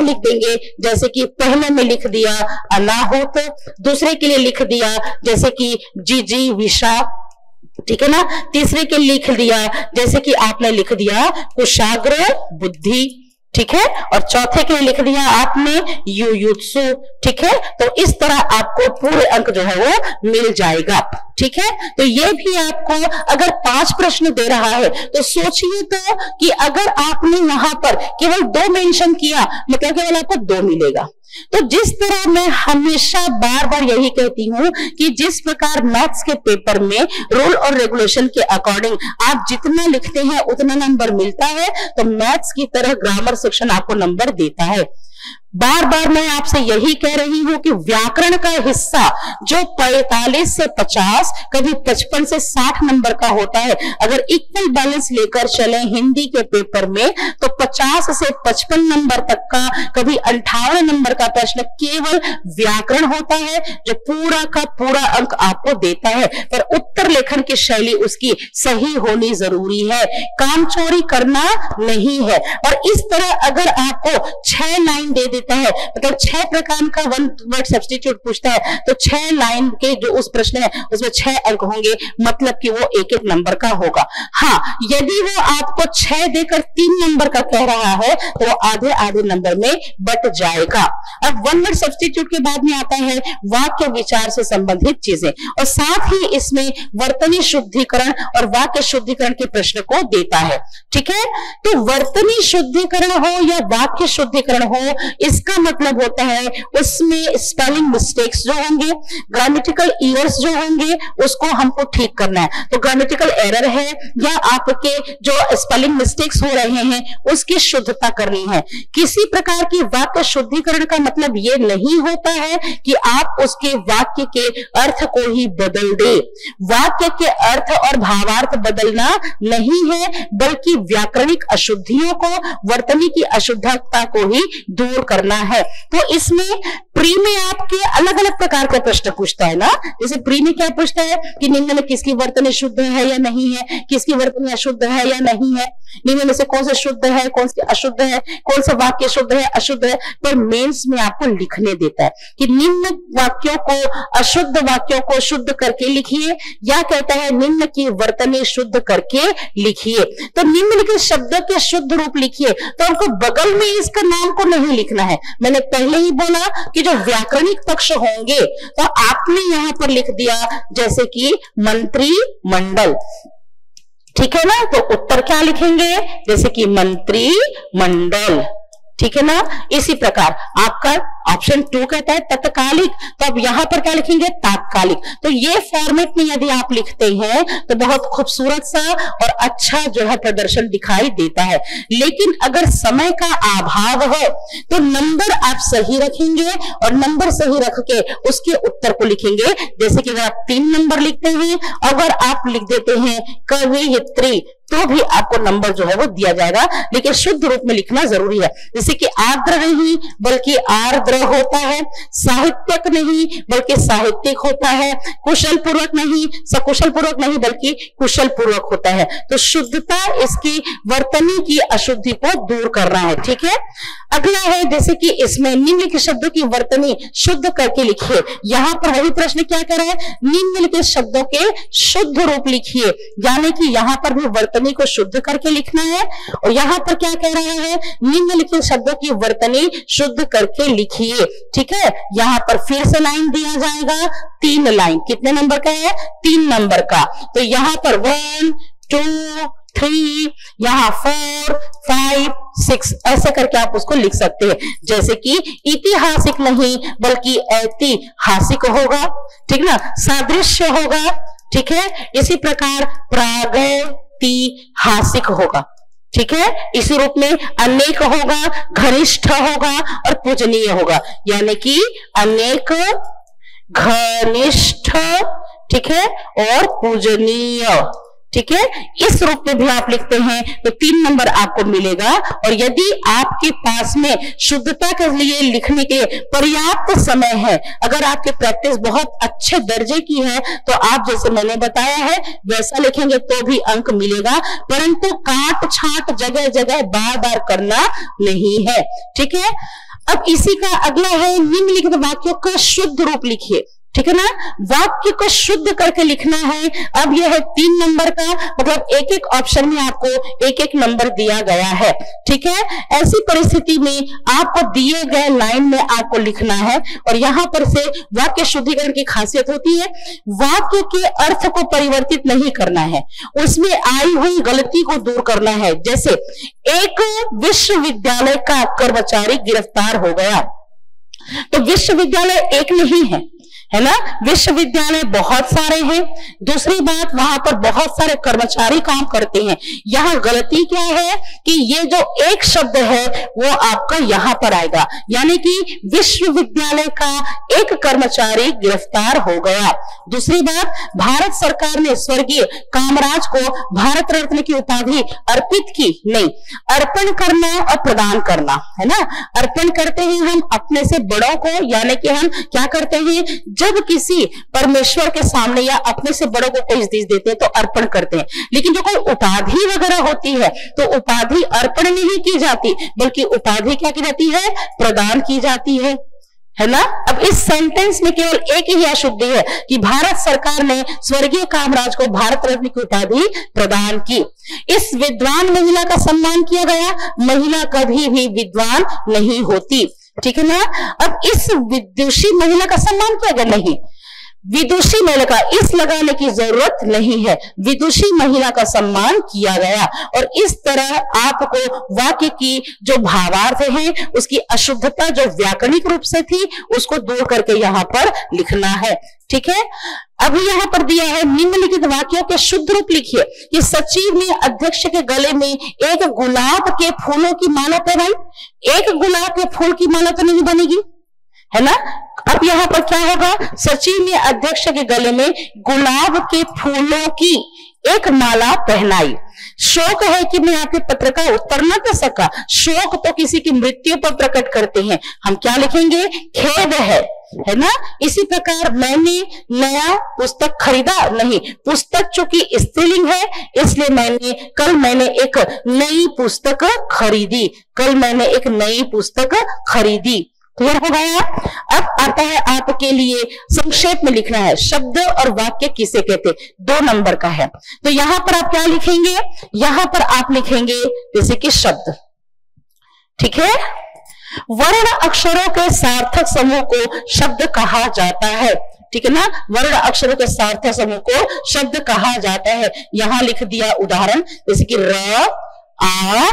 और लिख देंगे, जैसे कि पहले में लिख दिया अनाहुत, दूसरे के लिए लिख दिया जैसे कि जी जी विशा, ठीक है ना, तीसरे के लिख दिया जैसे कि आपने लिख दिया कुशाग्र बुद्धि, ठीक है, और चौथे के लिए लिख दिया आपने युयुत्सु, ठीक है। तो इस तरह आपको पूरे अंक जो है वो मिल जाएगा, ठीक है। तो ये भी आपको अगर पांच प्रश्न दे रहा है तो सोचिए तो कि अगर आपने यहां पर केवल दो मेंशन किया मतलब केवल आपको दो मिलेगा। तो जिस तरह मैं हमेशा बार बार यही कहती हूं कि जिस प्रकार मैथ्स के पेपर में रूल और रेगुलेशन के अकॉर्डिंग आप जितना लिखते हैं उतना नंबर मिलता है, तो मैथ्स की तरह ग्रामर सेक्शन आपको नंबर देता है। बार बार मैं आपसे यही कह रही हूं कि व्याकरण का हिस्सा जो पैंतालीस से पचास, कभी पचपन से साठ नंबर का होता है, अगर इक्वल बैलेंस लेकर चले हिंदी के पेपर में तो पचास से पचपन नंबर तक का, कभी अंठावन नंबर का प्रश्न केवल व्याकरण होता है जो पूरा का पूरा अंक आपको देता है। पर उत्तर लेखन की शैली उसकी सही होनी जरूरी है, काम चोरी करना नहीं है। और इस तरह अगर आपको छह लाइन दे देता है, मतलब छह प्रकार का वन वर्ड सब्स्टिट्यूट पूछता है, तो छह लाइन के जो उस प्रश्न है उसमें छह अंक होंगे, मतलब कि वो एक एक नंबर का होगा। हाँ, यदि वो आपको छह देकर तीन नंबर का कह रहा है तो वो आधे आधे नंबर में बट जाएगा। अब वन वर्ड सब्स्टिट्यूट के बाद में आता है वाक्य विचार से संबंधित चीजें, और साथ ही इसमें वर्तनी शुद्धिकरण और वाक्य शुद्धिकरण के प्रश्न को देता है, ठीक है। तो वर्तनी शुद्धिकरण हो या वाक्य शुद्धिकरण हो, इसका मतलब होता है उसमें स्पेलिंग मिस्टेक्स जो होंगे, ग्रामेटिकल एरर्स जो होंगे उसको हमको ठीक करना है। तो ग्रामेटिकल एरर है या आपके जो स्पेलिंग मिस्टेक्स हो रहे हैं उसकी शुद्धता करनी है। किसी प्रकार की वाक्य शुद्धिकरण का मतलब ये नहीं होता है कि आप उसके वाक्य के अर्थ को ही बदल दे। वाक्य के अर्थ और भावार्थ बदलना नहीं है, बल्कि व्याकरणिक अशुद्धियों को, वर्तनी की अशुद्धता को ही दूर करना है। तो इसमें प्री में आपके अलग अलग प्रकार के प्रश्न पूछता है ना, जैसे प्री में क्या पूछता है कि निम्न में किसकी वर्तनी शुद्ध है या नहीं है, किसकी वर्तनी अशुद्ध है या नहीं है, निम्न में से कौन सा शुद्ध है, कौन सी अशुद्ध है, कौन सा वाक्य शुद्ध है, अशुद्ध है। पर मेंस में आपको लिखने देता है कि निम्न वाक्यों को, अशुद्ध वाक्यों को शुद्ध करके लिखिए, या कहता है निम्न की वर्तनी शुद्ध करके लिखिए। तो निम्नलिखित शब्द के शुद्ध रूप लिखिए, तो आपको बगल में इसका नाम को नहीं लिखना है। मैंने पहले ही बोला कि जो व्याकरणिक पक्ष होंगे तो आपने यहां पर लिख दिया जैसे कि मंत्री मंडल, ठीक है ना। तो उत्तर क्या लिखेंगे, जैसे कि मंत्री मंडल, ठीक है ना। इसी प्रकार आपका ऑप्शन टू कहता है तत्कालिक, तो अब यहां पर क्या लिखेंगे, तात्कालिक। तो ये फॉर्मेट में यदि आप लिखते हैं तो बहुत खूबसूरत सा और अच्छा जो है प्रदर्शन दिखाई देता है। लेकिन अगर समय का अभाव है तो नंबर आप सही रखेंगे, और नंबर सही रख के उसके उत्तर को लिखेंगे। जैसे कि अगर आप तीन नंबर लिखते हैं, अगर आप लिख देते हैं कवयित्री, तो भी आपको नंबर जो है वो दिया जाएगा, लेकिन शुद्ध रूप में लिखना जरूरी है। जैसे कि आर्द्र नहीं बल्कि आर्द्र होता है, साहित्यक नहीं बल्कि साहित्यिक होता है, कुशल पूर्वक नहीं सकुशल पूर्वक नहीं बल्कि कुशल पूर्वक होता है। तो शुद्धता इसकी वर्तनी की अशुद्धि को दूर करना है, ठीक है। अगला है जैसे कि इसमें निम्नलिखित शब्दों की वर्तनी शुद्ध करके लिखिए। यहां पर वही प्रश्न क्या कर रहा है, निम्नलिखित शब्दों के शुद्ध रूप लिखिए, यानी कि यहां पर भी वर्तनी को शुद्ध करके लिखना है। और यहां पर क्या कह रहा है, निम्नलिखित शब्दों की वर्तनी शुद्ध करके लिखिए, ठीक है। यहां पर फिर से लाइन दिया जाएगा, तीन लाइन, कितने नंबर का है, तीन नंबर का। तो यहां पर वन टू थ्री, यहाँ फोर फाइव सिक्स, ऐसे करके आप उसको लिख सकते हैं। जैसे कि ऐतिहासिक नहीं बल्कि ऐतिहासिक होगा, ठीक ना, सादृश्य होगा, ठीक है। इसी प्रकार प्रागैतिहासिक होगा, ठीक है। इसी रूप में अनेक होगा, घनिष्ठ होगा और पूजनीय होगा, यानी कि अनेक, घनिष्ठ, ठीक है, और पूजनीय, ठीक है। इस रूप में भी आप लिखते हैं तो तीन नंबर आपको मिलेगा। और यदि आपके पास में शुद्धता के लिए लिखने के पर्याप्त समय है, अगर आपकी प्रैक्टिस बहुत अच्छे दर्जे की है, तो आप जैसे मैंने बताया है वैसा लिखेंगे तो भी अंक मिलेगा, परंतु काट छाट जगह जगह बार बार करना नहीं है, ठीक है। अब इसी का अगला है निम्नलिखित वाक्यों का शुद्ध रूप लिखिए, ठीक है ना। वाक्य को शुद्ध करके लिखना है। अब यह है तीन नंबर का, मतलब एक एक ऑप्शन में आपको एक एक नंबर दिया गया है, ठीक है। ऐसी परिस्थिति में आपको दिए गए लाइन में आपको लिखना है। और यहां पर से वाक्य शुद्धिकरण की खासियत होती है, वाक्य के अर्थ को परिवर्तित नहीं करना है, उसमें आई हुई गलती को दूर करना है। जैसे एक विश्वविद्यालय का कर्मचारी गिरफ्तार हो गया, तो विश्वविद्यालय एक नहीं है, है ना, विश्वविद्यालय बहुत सारे हैं। दूसरी बात, वहां पर बहुत सारे कर्मचारी काम करते हैं। यहाँ गलती क्या है कि ये जो एक शब्द है वो आपका यहाँ पर आएगा, यानी कि विश्वविद्यालय का एक कर्मचारी गिरफ्तार हो गया। दूसरी बात, भारत सरकार ने स्वर्गीय कामराज को भारत रत्न की उपाधि अर्पित की, नहीं, अर्पण करना और प्रदान करना, है ना। अर्पण करते हैं हम अपने से बड़ों को, यानी कि हम क्या करते हैं, जब किसी परमेश्वर के सामने या अपने से बड़ों को कोई चीज देते हैं तो अर्पण करते हैं। लेकिन जो कोई उपाधि वगैरह होती है तो उपाधि अर्पण नहीं की जाती, बल्कि उपाधि क्या की जाती है, प्रदान की जाती है, है ना। अब इस सेंटेंस में केवल एक ही अशुद्धि है कि भारत सरकार ने स्वर्गीय कामराज को भारत रत्न की उपाधि प्रदान की। इस विद्वान महिला का सम्मान किया गया, महिला कभी भी विद्वान नहीं होती, ठीक है ना। अब इस विदुषी महिला का सम्मान किया गया, नहीं, विदुषी महिला का इस लगाने की जरूरत नहीं है, विदुषी महिला का सम्मान किया गया। और इस तरह आपको वाक्य की जो भावार्थ है उसकी अशुद्धता जो व्याकरणिक रूप से थी उसको दूर करके यहाँ पर लिखना है, ठीक है। अभी यहाँ पर दिया है निम्नलिखित वाक्यों के शुद्ध रूप लिखिए कि सचिव ने अध्यक्ष के गले में एक गुलाब के फूलों की माला पहनाई। एक गुलाब के फूल की माला तो नहीं बनेगी, है ना। अब यहाँ पर क्या होगा, सचिव ने अध्यक्ष के गले में गुलाब के फूलों की एक माला पहनाई। शोक है कि मैं आपके पत्र का उत्तर न कर सका, शोक तो किसी की मृत्यु पर प्रकट करते हैं, हम क्या लिखेंगे, खेद है, है ना। इसी प्रकार मैंने नया पुस्तक खरीदा, नहीं, पुस्तक चूंकि स्त्रीलिंग है इसलिए मैंने कल मैंने एक नई पुस्तक खरीदी, कल मैंने एक नई पुस्तक खरीदी। क्लियर हो गया। अब आता है आपके लिए संक्षेप में लिखना है, शब्द और वाक्य किसे कहते, दो नंबर का है। तो यहां पर आप क्या लिखेंगे, यहां पर आप लिखेंगे जैसे कि शब्द, ठीक है। वर्ण अक्षरों के सार्थक समूह को शब्द कहा जाता है, ठीक है ना। वर्ण अक्षरों के सार्थक समूह को शब्द कहा जाता है। यहां लिख दिया उदाहरण, जैसे कि र, आ,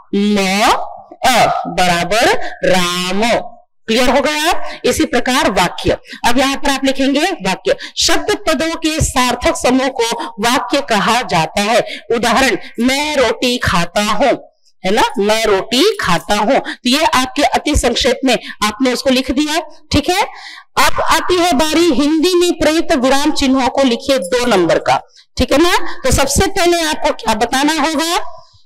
म, अ बराबर राम। क्लियर हो गया। इसी प्रकार वाक्य, अब यहां पर आप लिखेंगे वाक्य, शब्द पदों के सार्थक समूह को वाक्य कहा जाता है। उदाहरण, मैं रोटी खाता हूं, है ना, मैं रोटी खाता हूं। तो ये आपके अति संक्षेप में आपने उसको लिख दिया, ठीक है। अब आती है बारी हिंदी में प्रयुक्त विराम चिन्हों को लिखिए, दो नंबर का, ठीक है ना। तो सबसे पहले आपको क्या बताना होगा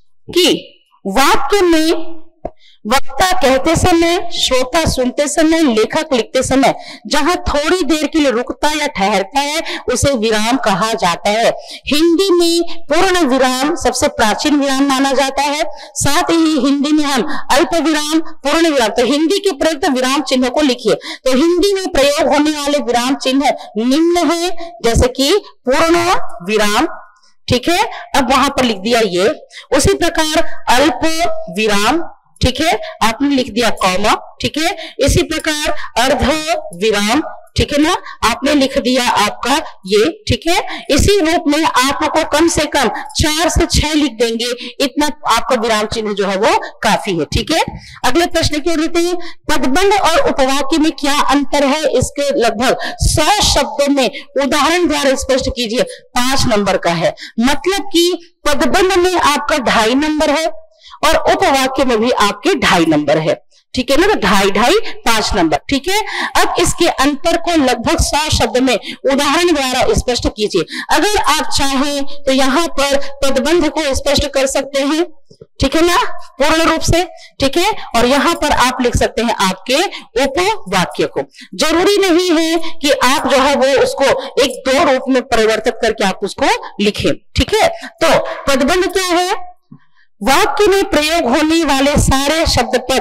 कि वाक्य में वक्ता कहते समय, श्रोता सुनते समय, लेखक लिखते समय जहां थोड़ी देर के लिए रुकता या ठहरता है उसे विराम कहा जाता है। हिंदी में पूर्ण विराम सबसे प्राचीन विराम माना जाता है, साथ ही हिंदी में हम अल्प विराम, पूर्ण विराम, तो हिंदी के प्रयुक्त विराम चिन्ह को लिखिए। तो हिंदी में प्रयोग होने वाले विराम चिन्ह निम्न है, जैसे कि पूर्ण विराम, ठीक है। अब वहां पर लिख दिया ये। उसी प्रकार अल्प विराम, ठीक है, आपने लिख दिया कॉमा, ठीक है। इसी प्रकार अर्ध विराम, ठीक है ना, आपने लिख दिया आपका ये, ठीक है। इसी रूप में आपको कम से कम चार से छह लिख देंगे, इतना आपका विराम चिन्ह जो है वो काफी है, ठीक है। अगले प्रश्न की ओर लेते हैं, पदबंध और उपवाक्य में क्या अंतर है, इसके लगभग सौ शब्दों में उदाहरण द्वारा स्पष्ट कीजिए। पांच नंबर का है, मतलब कि पदबंध में आपका ढाई नंबर है और उपवाक्य में भी आपके ढाई नंबर है, ठीक है ना। तो ढाई ढाई पांच नंबर, ठीक है। अब इसके अंतर को लगभग सौ शब्द में उदाहरण द्वारा स्पष्ट कीजिए। अगर आप चाहें तो यहाँ पर पदबंध को स्पष्ट कर सकते हैं, ठीक है ना, पूर्ण रूप से, ठीक है। और यहाँ पर आप लिख सकते हैं आपके उपवाक्य को। जरूरी नहीं है कि आप जो है वो उसको एक दो रूप में परिवर्तित करके आप उसको लिखें, ठीक है। तो पदबंध क्या है, वाक्य में प्रयोग होने वाले सारे शब्द पद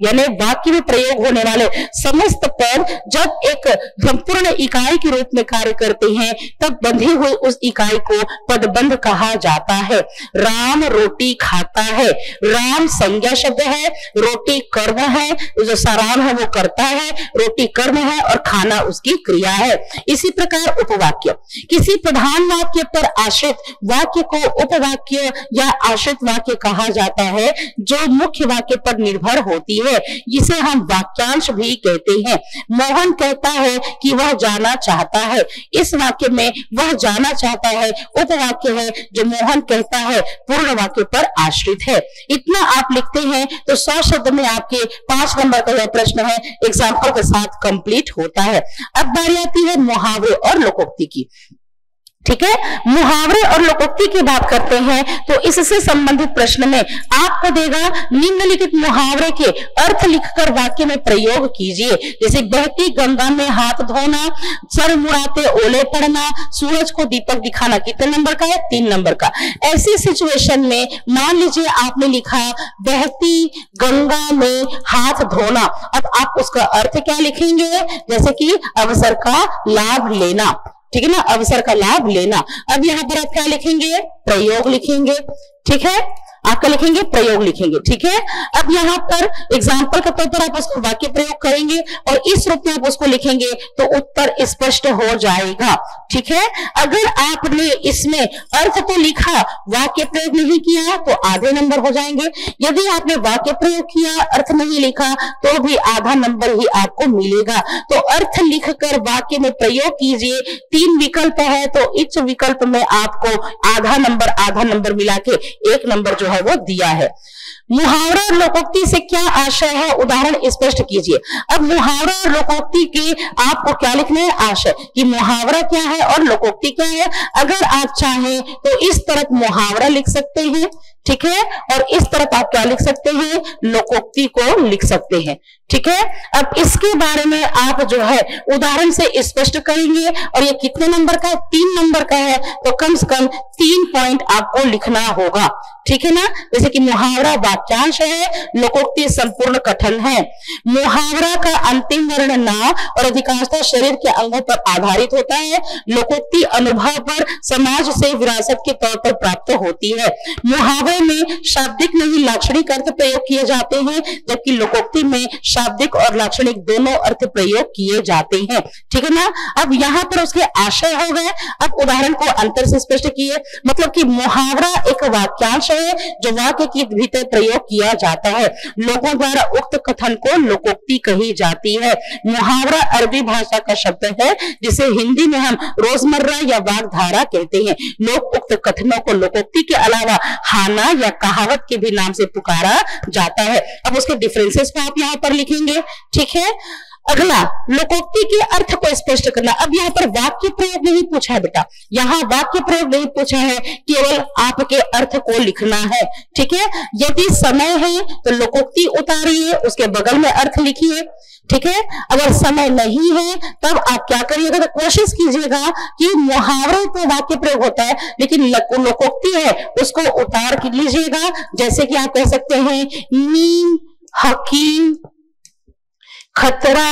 यानी वाक्य में प्रयोग होने वाले समस्त पद जब एक संपूर्ण इकाई के रूप में कार्य करते हैं तब बंधे हुए उस इकाई को पदबंध कहा जाता है। राम रोटी खाता है, राम संज्ञा शब्द है, रोटी कर्म है, जो सराम है वो करता है, रोटी कर्म है और खाना उसकी क्रिया है। इसी प्रकार उपवाक्य, किसी प्रधान वाक्य पर आश्रित वाक्य को उपवाक्य या आश्रित वाक्य कहा जाता है जो मुख्य वाक्य पर निर्भर होती है, जिसे हम वाक्यांश भी कहते हैं। मोहन कहता है कि वह जाना चाहता है, इस वाक्य में वह जाना चाहता है उपवाक्य है जो मोहन कहता है पूर्ण वाक्य पर आश्रित है। इतना आप लिखते हैं तो सौ शब्द में आपके पांच नंबर का यह प्रश्न है एग्जाम्पल के साथ कंप्लीट होता है। अब बारी आती है मुहावरे और लोकोक्ति की। ठीक है, मुहावरे और लोकोक्ति की बात करते हैं तो इससे संबंधित प्रश्न में आपको देगा निम्नलिखित मुहावरे के अर्थ लिखकर वाक्य में प्रयोग कीजिए। जैसे बहती गंगा में हाथ धोना, सर मुड़ाते ओले पड़ना, सूरज को दीपक दिखाना। कितने नंबर का है? तीन नंबर का। ऐसी सिचुएशन में मान लीजिए आपने लिखा बहती गंगा में हाथ धोना, अब आप उसका अर्थ क्या लिखेंगे? जैसे कि अवसर का लाभ लेना। ठीक है ना, अवसर का लाभ लेना। अब यहाँ पर आप क्या लिखेंगे? प्रयोग लिखेंगे। ठीक है, आपका लिखेंगे प्रयोग लिखेंगे। ठीक है, अब यहाँ पर एग्जाम्पल के तौर पर आप उसको वाक्य प्रयोग करेंगे और इस रूप में आप उसको लिखेंगे तो उत्तर स्पष्ट हो जाएगा। ठीक है, अगर आपने इसमें अर्थ तो लिखा, वाक्य प्रयोग नहीं किया तो आधे नंबर हो जाएंगे। यदि आपने वाक्य प्रयोग किया, अर्थ नहीं लिखा तो भी आधा नंबर ही आपको मिलेगा। तो अर्थ लिखकर वाक्य में प्रयोग कीजिए। तीन विकल्प है तो इस विकल्प में आपको आधा नंबर आधा नंबर मिला के एक नंबर जो है वो दिया है। मुहावरा और लोकोक्ति से क्या आशय है? उदाहरण स्पष्ट कीजिए। अब मुहावरा और लोकोक्ति के आपको क्या लिखना है? आशय कि मुहावरा क्या है और लोकोक्ति क्या है। अगर आप चाहें तो इस तरफ मुहावरा लिख सकते हैं, ठीक है, और इस तरफ आप क्या लिख सकते हैं? लोकोक्ति को लिख सकते हैं। ठीक है, अब इसके बारे में आप जो है उदाहरण से स्पष्ट करेंगे। और ये कितने नंबर का है? तीन नंबर का है, तो कम से कम तीन पॉइंट आपको लिखना होगा। ठीक है ना, जैसे कि मुहावरा वाक्यांश है, लोकोक्ति संपूर्ण कथन है। मुहावरा का अंतिम वर्ण ना और अधिकांशतः शरीर के अंगों पर आधारित होता है। लोकोक्ति अनुभव पर, समाज से विरासत के तौर पर प्राप्त होती है। मुहावरे में शाब्दिक नहीं लाक्षणिक अर्थ प्रयोग किए जाते हैं, जबकि लोकोक्ति में शाब्दिक और लाक्षणिक दोनों अर्थ प्रयोग किए जाते हैं। ठीक है ना, अब यहाँ पर उसके आशय हो गए। अब उदाहरण को अंतर से स्पष्ट किए, मतलब कि मुहावरा एक वाक्यांश है जो वाक्य के भीतर प्रयोग किया जाता है। लोगों द्वारा उक्त कथन को लोकोक्ति कही जाती है। मुहावरा अरबी भाषा का शब्द है जिसे हिंदी में हम रोजमर्रा या वाग्धारा कहते हैं। लोग उक्त कथनों को लोकोक्ति के अलावा हाना या कहावत के भी नाम से पुकारा जाता है। अब उसके डिफरेंसेस को आप यहाँ पर लिखेंगे। ठीक है, अगला लोकोक्ति के अर्थ को स्पष्ट करना। अब यहाँ पर वाक्य प्रयोग नहीं पूछा है बेटा, यहाँ वाक्य प्रयोग नहीं पूछा है, केवल आपके अर्थ को लिखना है। ठीक है, यदि समय है तो लोकोक्ति उतारिए, उसके बगल में अर्थ लिखिए। ठीक है, अगर समय नहीं है तब आप क्या करिएगा? तो कोशिश कीजिएगा कि मुहावरे तो वाक्य प्रयोग होता है लेकिन लोकोक्ति है उसको उतार के लीजिएगा। जैसे कि आप कह सकते हैं नीम हकीम खतरा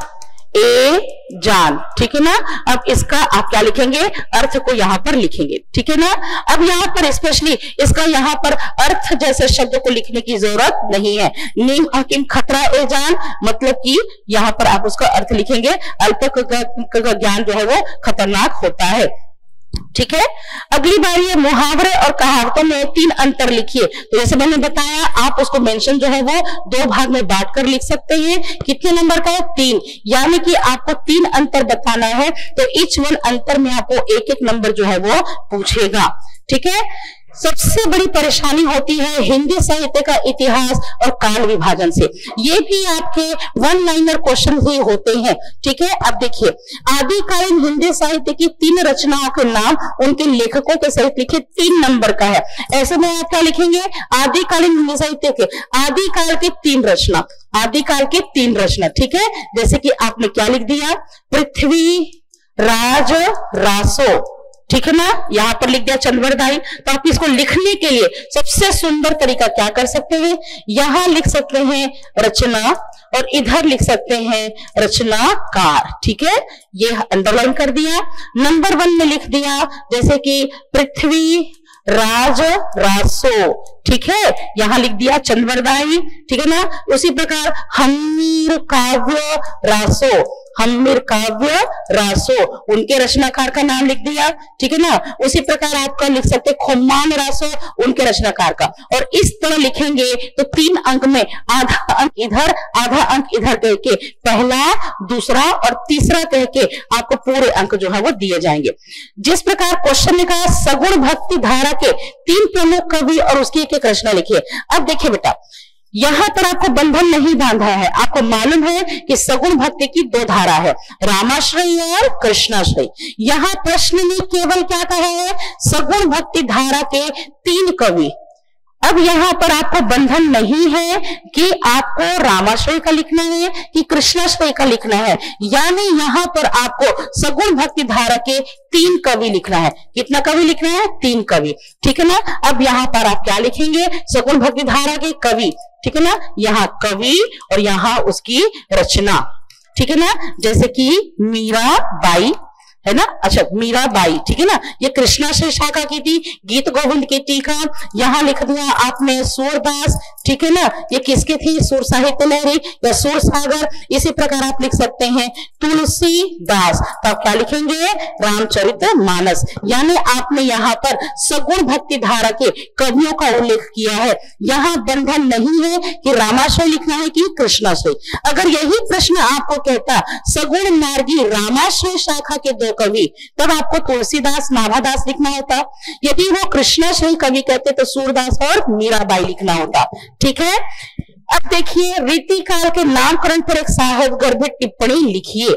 ए जान। ठीक है ना, अब इसका आप क्या लिखेंगे? अर्थ को यहाँ पर लिखेंगे। ठीक है ना, अब यहाँ पर स्पेशली इसका यहाँ पर अर्थ जैसे शब्द को लिखने की जरूरत नहीं है। नीम हकीम खतरा ए जान, मतलब कि यहाँ पर आप उसका अर्थ लिखेंगे अल्प का ज्ञान जो है वो खतरनाक होता है। ठीक है, अगली बारी है मुहावरे और कहावतों में तीन अंतर लिखिए। तो जैसे मैंने बताया आप उसको मेंशन जो है वो दो भाग में बांट कर लिख सकते हैं। कितने नंबर का है? तीन, यानी कि आपको तीन अंतर बताना है तो ईच वन अंतर में आपको एक एक नंबर जो है वो पूछेगा। ठीक है, सबसे बड़ी परेशानी होती है हिंदी साहित्य का इतिहास और काल विभाजन से। ये भी आपके वन लाइनर क्वेश्चन ही होते हैं। ठीक है, अब देखिए आदिकालीन हिंदी साहित्य की तीन रचनाओं के नाम उनके लेखकों के सहित लिखे, तीन नंबर का है। ऐसे में आप क्या लिखेंगे? आदिकालीन हिंदी साहित्य के आदिकाल की तीन रचना, आदिकाल की तीन रचना। ठीक है, जैसे कि आपने क्या लिख दिया? पृथ्वी राज रासो। ठीक है ना। यहाँ पर लिख दिया चंद्रवरदाई। तो आप इसको लिखने के लिए सबसे सुंदर तरीका क्या कर सकते हैं, यहां लिख सकते हैं रचना और इधर लिख सकते हैं रचनाकार। ठीक है, ये अंडरलाइन कर दिया। नंबर वन में लिख दिया जैसे कि पृथ्वी राज रासो, ठीक है, यहां लिख दिया चंद्रवरदाई। ठीक है ना। उसी प्रकार हम्मीर काव्य रासो, हम्मीर काव्य रासो, उनके रचनाकार का नाम लिख दिया। ठीक है ना। उसी प्रकार आपका लिख सकते खोम्मान रासो, उनके रचनाकार का। और इस तरह लिखेंगे तो तीन अंक में आधा अंक इधर आधा अंक इधर कह के पहला दूसरा और तीसरा कह के आपको पूरे अंक जो है वो दिए जाएंगे। जिस प्रकार क्वेश्चन ने कहा सगुण भक्ति धारा के तीन प्रमुख कवि और उसकी एक एक रचना लिखिए। अब देखिए बेटा, यहां पर आपको बंधन नहीं बांधा है। आपको मालूम है कि सगुण भक्ति की दो धारा है, रामाश्रय और कृष्णाश्रय। यहां प्रश्न ने केवल क्या कहा है, सगुण भक्ति धारा के तीन कवि। अब यहां पर आपको बंधन नहीं है कि आपको रामाश्रय का लिखना है कि कृष्णाश्रय का लिखना है, यानी यहां पर आपको सगुण भक्ति धारा के तीन कवि लिखना है। कितना कवि लिखना है, तीन कवि। ठीक है ना। अब यहां पर आप क्या लिखेंगे, सगुण भक्ति धारा के कवि। ठीक है ना, यहाँ कवि और यहाँ उसकी रचना। ठीक है ना, जैसे कि मीराबाई है ना। अच्छा, मीराबाई, ठीक है ना, ये कृष्णाश्रय शाखा की थी, गीत गोविंद की टीका। यहाँ लिख दिया आपने सूरदास, ठीक है ना, ये किसके थी, सूर साहित्य लहरी या सूर सागर। इसी प्रकार आप लिख सकते हैं तुलसीदास। तो आप क्या लिखेंगे, रामचरितमानस। यानी आपने यहाँ पर सगुण भक्ति धारा के कवियों का उल्लेख किया है। यहाँ बंधन नहीं है कि रामाश्रय लिखना है कि कृष्णाश्रय। अगर यही प्रश्न आपको कहता सगुण मार्गी रामाश्रय शाखा के दो कवि, तब आपको तुलसीदास नाभादास लिखना होता। यदि वो कृष्णाश्रय कवि कहते तो सूरदास और मीराबाई लिखना होता। ठीक है। अब देखिए, रीति काल के नामकरण पर एक साहित्य गर्भित टिप्पणी लिखिए।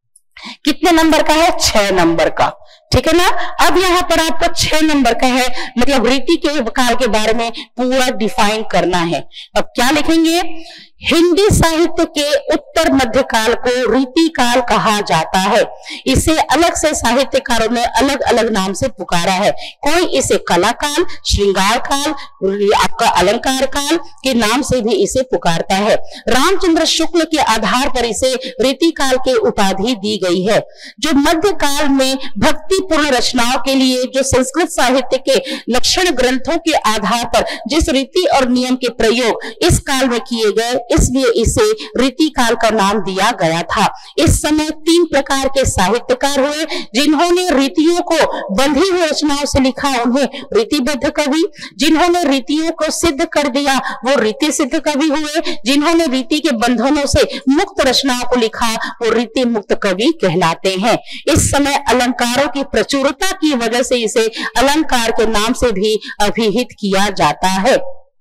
कितने नंबर का है, छह नंबर का। ठीक है ना। अब यहाँ पर आपको छह नंबर का है, मतलब रीति के काल के बारे में पूरा डिफाइन करना है। अब क्या लिखेंगे, हिंदी साहित्य के उत्तर मध्य काल को रीति काल कहा जाता है। इसे अलग से साहित्यकारों ने अलग अलग नाम से पुकारा है। कोई इसे कला काल, श्रृंगार काल, आपका अलंकार काल के नाम से भी इसे पुकारता है। रामचंद्र शुक्ल के आधार पर इसे रीति काल के उपाधि दी गई है। जो मध्य काल में भक्तिपूर्ण रचनाओं के लिए जो संस्कृत साहित्य के लक्षण ग्रंथों के आधार पर जिस रीति और नियम के प्रयोग इस काल में किए गए, इसलिए इसे रीति काल का नाम दिया गया था। इस समय तीन प्रकार के साहित्यकार हुए जिन्होंने रीतियों को बंधी हुई रचनाओं से लिखा, उन्हें रीतिबद्ध कवि। जिन्होंने रीतियों को सिद्ध कर दिया वो रीति सिद्ध कवि हुए। जिन्होंने रीति के बंधनों से मुक्त रचनाओं को लिखा वो रीति मुक्त कवि कहलाते हैं। इस समय अलंकारों की प्रचुरता की वजह से इसे अलंकार के नाम से भी अभिहित किया जाता है।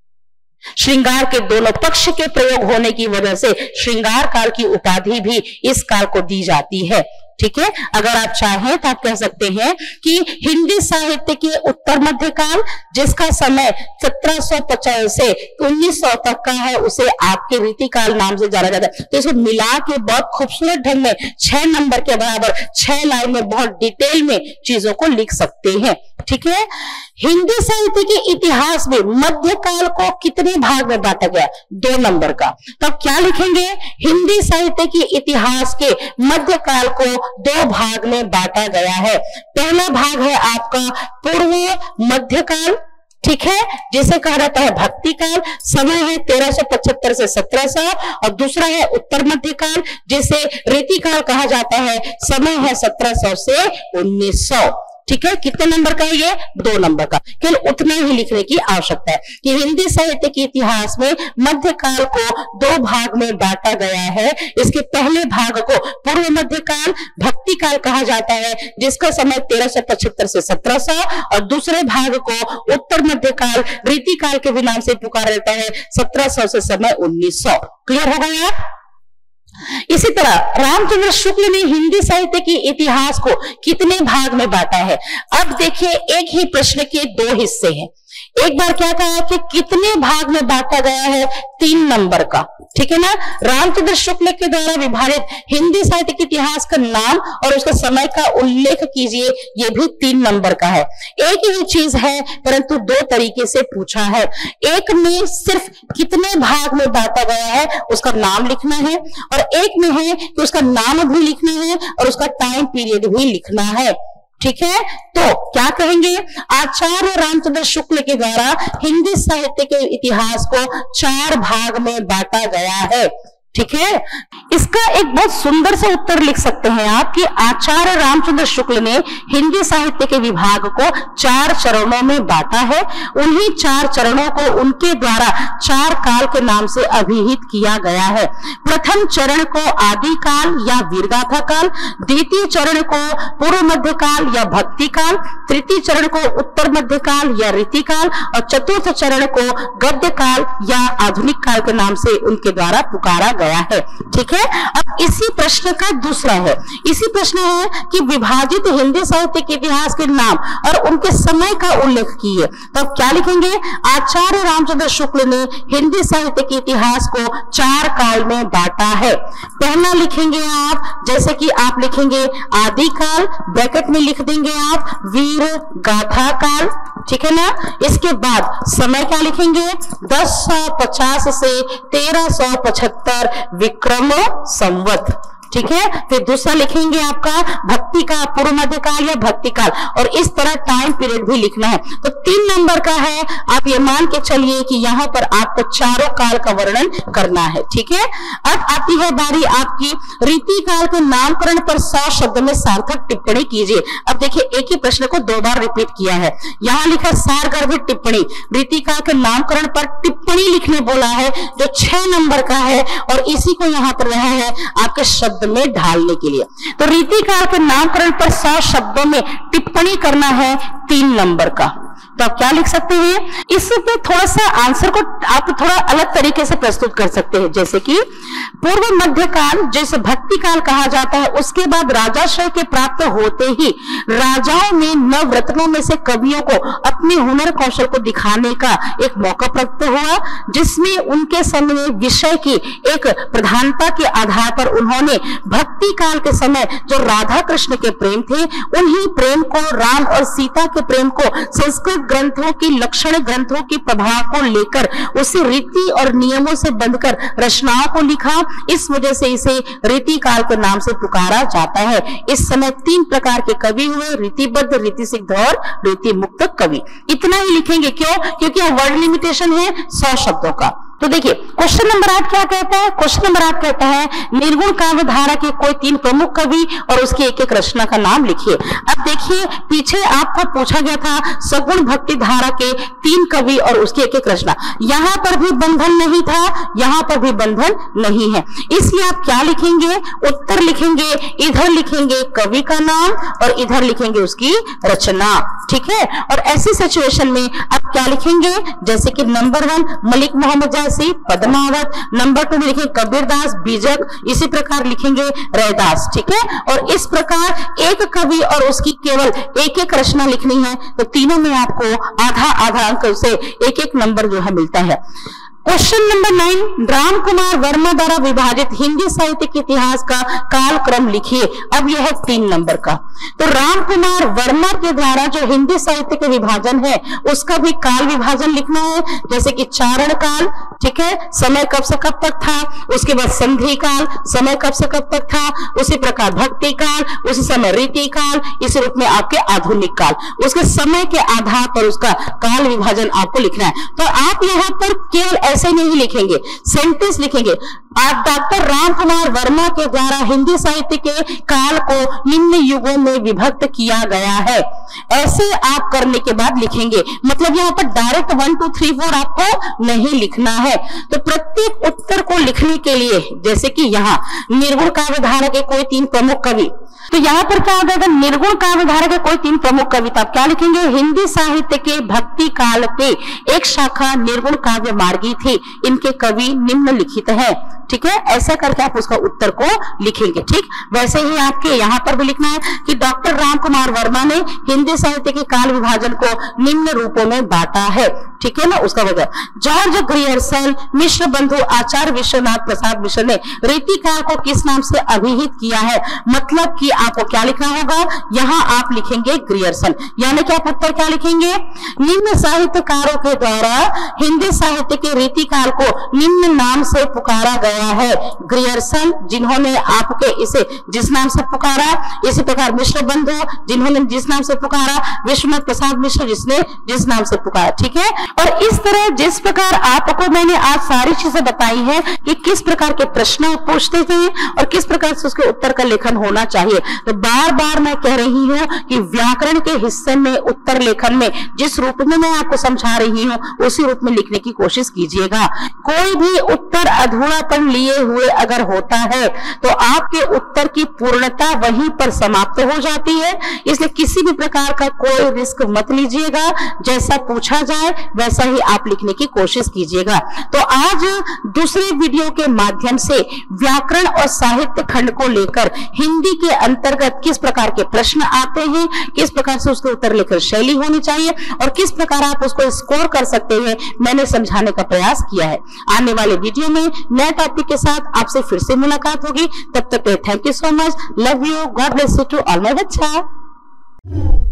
श्रृंगार के दोनों पक्ष के प्रयोग होने की वजह से श्रृंगार काल की उपाधि भी इस काल को दी जाती है। ठीक है। अगर आप चाहें तो आप कह सकते हैं कि हिंदी साहित्य के उत्तर मध्य काल जिसका समय सत्रह सौ पचास से उन्नीस सौ तक का है, उसे आपके रीति काल नाम से जाना जाता है। तो इसको मिला के बहुत खूबसूरत ढंग में छह नंबर के बराबर छह लाइन में बहुत डिटेल में चीजों को लिख सकते हैं। ठीक है। हिंदी साहित्य के इतिहास में मध्यकाल को कितने भाग में बांटा गया, दो नंबर का। तो अब क्या लिखेंगे, हिंदी साहित्य के इतिहास के मध्यकाल को दो भाग में बांटा गया है। पहला भाग है आपका पूर्व मध्यकाल, ठीक है, जिसे कहा जाता है भक्ति काल, समय है तेरह सौ पचहत्तर से सत्रह सौ। और दूसरा है उत्तर मध्य काल जिसे रीति काल कहा जाता है, समय है सत्रह सौ से उन्नीस सौ। ठीक है। कितने नंबर का है ये, दो नंबर का। केवल उतना ही लिखने की आवश्यकता है कि हिंदी साहित्य के इतिहास में मध्यकाल को दो भाग में बांटा गया है। इसके पहले भाग को पूर्व मध्यकाल भक्ति काल कहा जाता है जिसका समय तेरह सौ पचहत्तर से सत्रह सौ, और दूसरे भाग को उत्तर मध्यकाल रीति काल के भी नाम से पुकारा जाता है, सत्रह सौ से समय उन्नीस सौ। क्लियर हो गया। इसी तरह रामचंद्र शुक्ल ने हिंदी साहित्य के इतिहास को कितने भाग में बांटा है। अब देखिए, एक ही प्रश्न के दो हिस्से हैं। एक बार क्या कहा कि कितने भाग में बांटा गया है, तीन नंबर का, ठीक है ना। रामचंद्र शुक्ल के द्वारा विभाजित हिंदी साहित्य के इतिहास का नाम और उसके समय का उल्लेख कीजिए, ये भी तीन नंबर का है। एक ही चीज है परंतु दो तरीके से पूछा है। एक में सिर्फ कितने भाग में बांटा गया है उसका नाम लिखना है, और एक में है कि उसका नाम भी लिखना है और उसका टाइम पीरियड भी लिखना है, ठीक है। तो क्या कहेंगे, आचार्य रामचंद्र शुक्ल के द्वारा हिंदी साहित्य के इतिहास को चार भाग में बांटा गया है, ठीक है। इसका एक बहुत सुंदर सा उत्तर लिख सकते हैं आप कि आचार्य रामचंद्र शुक्ल ने हिंदी साहित्य के विभाग को चार चरणों में बांटा है। उन्हीं चार चरणों को उनके द्वारा चार काल के नाम से अभिहित किया गया है। प्रथम चरण को आदि काल या वीरगाथा काल, द्वितीय चरण को पूर्व मध्य काल या भक्ति काल, तृतीय चरण को उत्तर मध्य काल या रीति काल, और चतुर्थ चरण को गद्य काल या आधुनिक काल के नाम से उनके द्वारा पुकारा गया है, ठीक है। अब इसी प्रश्न का दूसरा है, इसी प्रश्न है कि विभाजित हिंदी साहित्य के इतिहास के नाम और उनके समय का उल्लेख कीजिए। तो क्या लिखेंगे, आचार्य रामचंद्र शुक्ल ने हिंदी साहित्य के इतिहास को चार काल में बांटा है। पहला लिखेंगे आप, जैसे कि आप लिखेंगे आदि काल, ब्रैकेट में लिख देंगे आप वीर गाथा काल, ठीक है ना। इसके बाद समय क्या लिखेंगे, दस सौ पचास से तेरह सौ पचहत्तर विक्रम संवत, ठीक है। फिर दूसरा लिखेंगे आपका भक्ति का, पूर्व मध्य काल या भक्ति काल, और इस तरह टाइम पीरियड भी लिखना है। तो तीन नंबर का है, आप ये मान के चलिए कि यहाँ पर आपको चारों काल का वर्णन करना है, ठीक है। अब आती है बारी आपकी रीति काल के नामकरण पर सौ शब्द में सार्थक टिप्पणी कीजिए। अब देखिए एक ही प्रश्न को दो बार रिपीट किया है, यहाँ लिखा सारगर्भित टिप्पणी, रीति काल के नामकरण पर टिप्पणी लिखने बोला है जो छह नंबर का है, और इसी को यहाँ पर रहा है आपके शब्द में ढालने के लिए। तो रीति काल के नामकरण पर सौ शब्दों में टिप्पणी करना है तीन नंबर का। तो आप क्या लिख सकते हैं, इसमें थोड़ा सा आंसर को आप थोड़ा अलग तरीके से प्रस्तुत कर सकते हैं। जैसे कि पूर्व मध्य काल, जैसे भक्ति काल कहा जाता है, उसके बाद राजाश्रय के प्राप्त होते ही राजाओं में नवरत्नों में से कवियों को अपने हुनर कौशल को दिखाने का एक मौका प्राप्त हुआ, जिसमें उनके समय विषय की एक प्रधानता के आधार पर उन्होंने भक्ति काल के समय जो राधा कृष्ण के प्रेम थे, उन्हीं प्रेम को, राम और सीता के प्रेम को संस्कृत ग्रंथों की, लक्षण ग्रंथों के प्रभाव को लेकर उसे रीति और नियमों से बंधकर रचनाओं को लिखा। इस वजह से इसे रीति काल के नाम से पुकारा जाता है। इस समय तीन प्रकार के कवि हुए, रीतिबद्ध, रीति सिद्ध और रीति मुक्त कवि। इतना ही लिखेंगे, क्यों? क्योंकि वर्ड लिमिटेशन है सौ शब्दों का। तो देखिए क्वेश्चन नंबर आठ क्या कहता है, क्वेश्चन नंबर आठ कहता है निर्गुण काव्य धारा के कोई तीन प्रमुख कवि और उसकी एक एक रचना का नाम लिखिए। अब देखिए पीछे आपको पूछा गया था सगुण भक्ति धारा के तीन कवि और उसकी एक एक रचना, यहाँ पर भी बंधन नहीं था, यहाँ पर भी बंधन नहीं है, इसलिए आप क्या लिखेंगे, उत्तर लिखेंगे, इधर लिखेंगे कवि का नाम और इधर लिखेंगे उसकी रचना, ठीक है। और ऐसी सिचुएशन में आप क्या लिखेंगे, जैसे कि number one Malik Mohammad Jayasi Padmavat, number two में लिखेंगे कबीरदास बीजक, इसी प्रकार लिखेंगे रैदास, ठीक है। और इस प्रकार एक कवि और उसकी केवल एक एक रचना लिखनी है, तो तीनों में आपको आधा आधा अंक से एक एक नंबर जो है मिलता है। Question number nine, Ram Kumar Verma द्वारा विभाजित हिंदी साहित्य के इतिहास का कालक्रम लिखिए। अब यह है तीन नंबर का। तो राम कुमार वर्मा के द्वारा जो हिंदी साहित्य के विभाजन है उसका भी काल विभाजन लिखना है, जैसे कि चारण काल, ठीक है, समय कब से कब तक था, उसके बाद संधि काल, समय कब से कब तक था, उसी प्रकार भक्ति काल, उसी समय रीति काल, इसी रूप में आपके आधुनिक काल, उसके समय के आधार पर उसका काल विभाजन आपको लिखना है। तो आप यहाँ पर केवल ऐसे नहीं लिखेंगे, सेंटेंस लिखेंगे, आप डॉक्टर राम कुमार वर्मा के द्वारा हिंदी साहित्य के काल को निम्न युगों में विभक्त किया गया है, ऐसे आप करने के बाद लिखेंगे। मतलब यहाँ पर direct one two three four आपको नहीं लिखना है। तो प्रत्येक उत्तर को लिखने के लिए, जैसे कि यहाँ निर्गुण काव्य धारा के कोई तीन प्रमुख कवि, तो यहाँ पर क्या हो जाएगा, निर्गुण काव्य धारा के कोई तीन प्रमुख कविता, क्या लिखेंगे, हिंदी साहित्य के भक्ति काल के एक शाखा निर्गुण काव्य मार्गी थी, इनके कवि निम्नलिखित हैं, ठीक है, ऐसा करके आप उसका उत्तर को लिखेंगे। ठीक, वैसे ही आपके यहाँ पर भी लिखना है कि डॉक्टर राम कुमार वर्मा ने हिंदी साहित्य के काल विभाजन को निम्न रूपों में बांटा है। ठीक है ना, उसका वजह जॉर्ज ग्रियर्सन मिश्र बंधु आचार्य विश्वनाथ प्रसाद मिश्र ने रीतिकाल को किस नाम से अभिहित किया है। मतलब कि आपको क्या लिखना होगा, यहाँ आप लिखेंगे ग्रियर्सन, यानी कि आप उत्तर क्या लिखेंगे, निम्न साहित्यकारों के द्वारा हिंदी साहित्य के रीतिकाल को निम्न नाम से पुकारा गया है। ग्रियर्सन जिन्होंने आपके इसे जिस नाम से पुकारा, इसी प्रकार मिश्र बंधु जिन्होंने जिस नाम से पुकारा, विश्वनाथ प्रसाद मिश्र जिसने जिस नाम से पुकारा। ठीक है, और इस तरह जिस प्रकार आपको मैंने आज सारी चीजें बताई है कि किस प्रकार के प्रश्न पूछते थे और किस प्रकार से उसके उत्तर का लेखन होना चाहिए, तो बार बार मैं कह रही हूँ कि व्याकरण के हिस्से में उत्तर लेखन में जिस रूप में मैं आपको समझा रही हूँ उसी रूप में लिखने की कोशिश कीजिएगा। कोई भी उत्तर अधूरापन लिए हुए अगर होता है तो आपके उत्तर की पूर्णता वहीं पर समाप्त हो जाती है, इसलिए किसी भी प्रकार का कोई रिस्क मत लीजिएगा। जैसा पूछा जाए वैसा ही आप लिखने की कोशिश कीजिएगा। तो आज दूसरे वीडियो के माध्यम से व्याकरण और साहित्य खंड को लेकर हिंदी के अंतर्गत किस प्रकार के प्रश्न आते हैं, किस प्रकार से उसके उत्तर लेखन शैली होनी चाहिए और किस प्रकार आप उसको स्कोर कर सकते हैं, मैंने समझाने का प्रयास किया है। आने वाले वीडियो में नए टॉपिक के साथ आपसे फिर से मुलाकात होगी। तब तक thank you so much, love you, God bless you to all my बच्चा।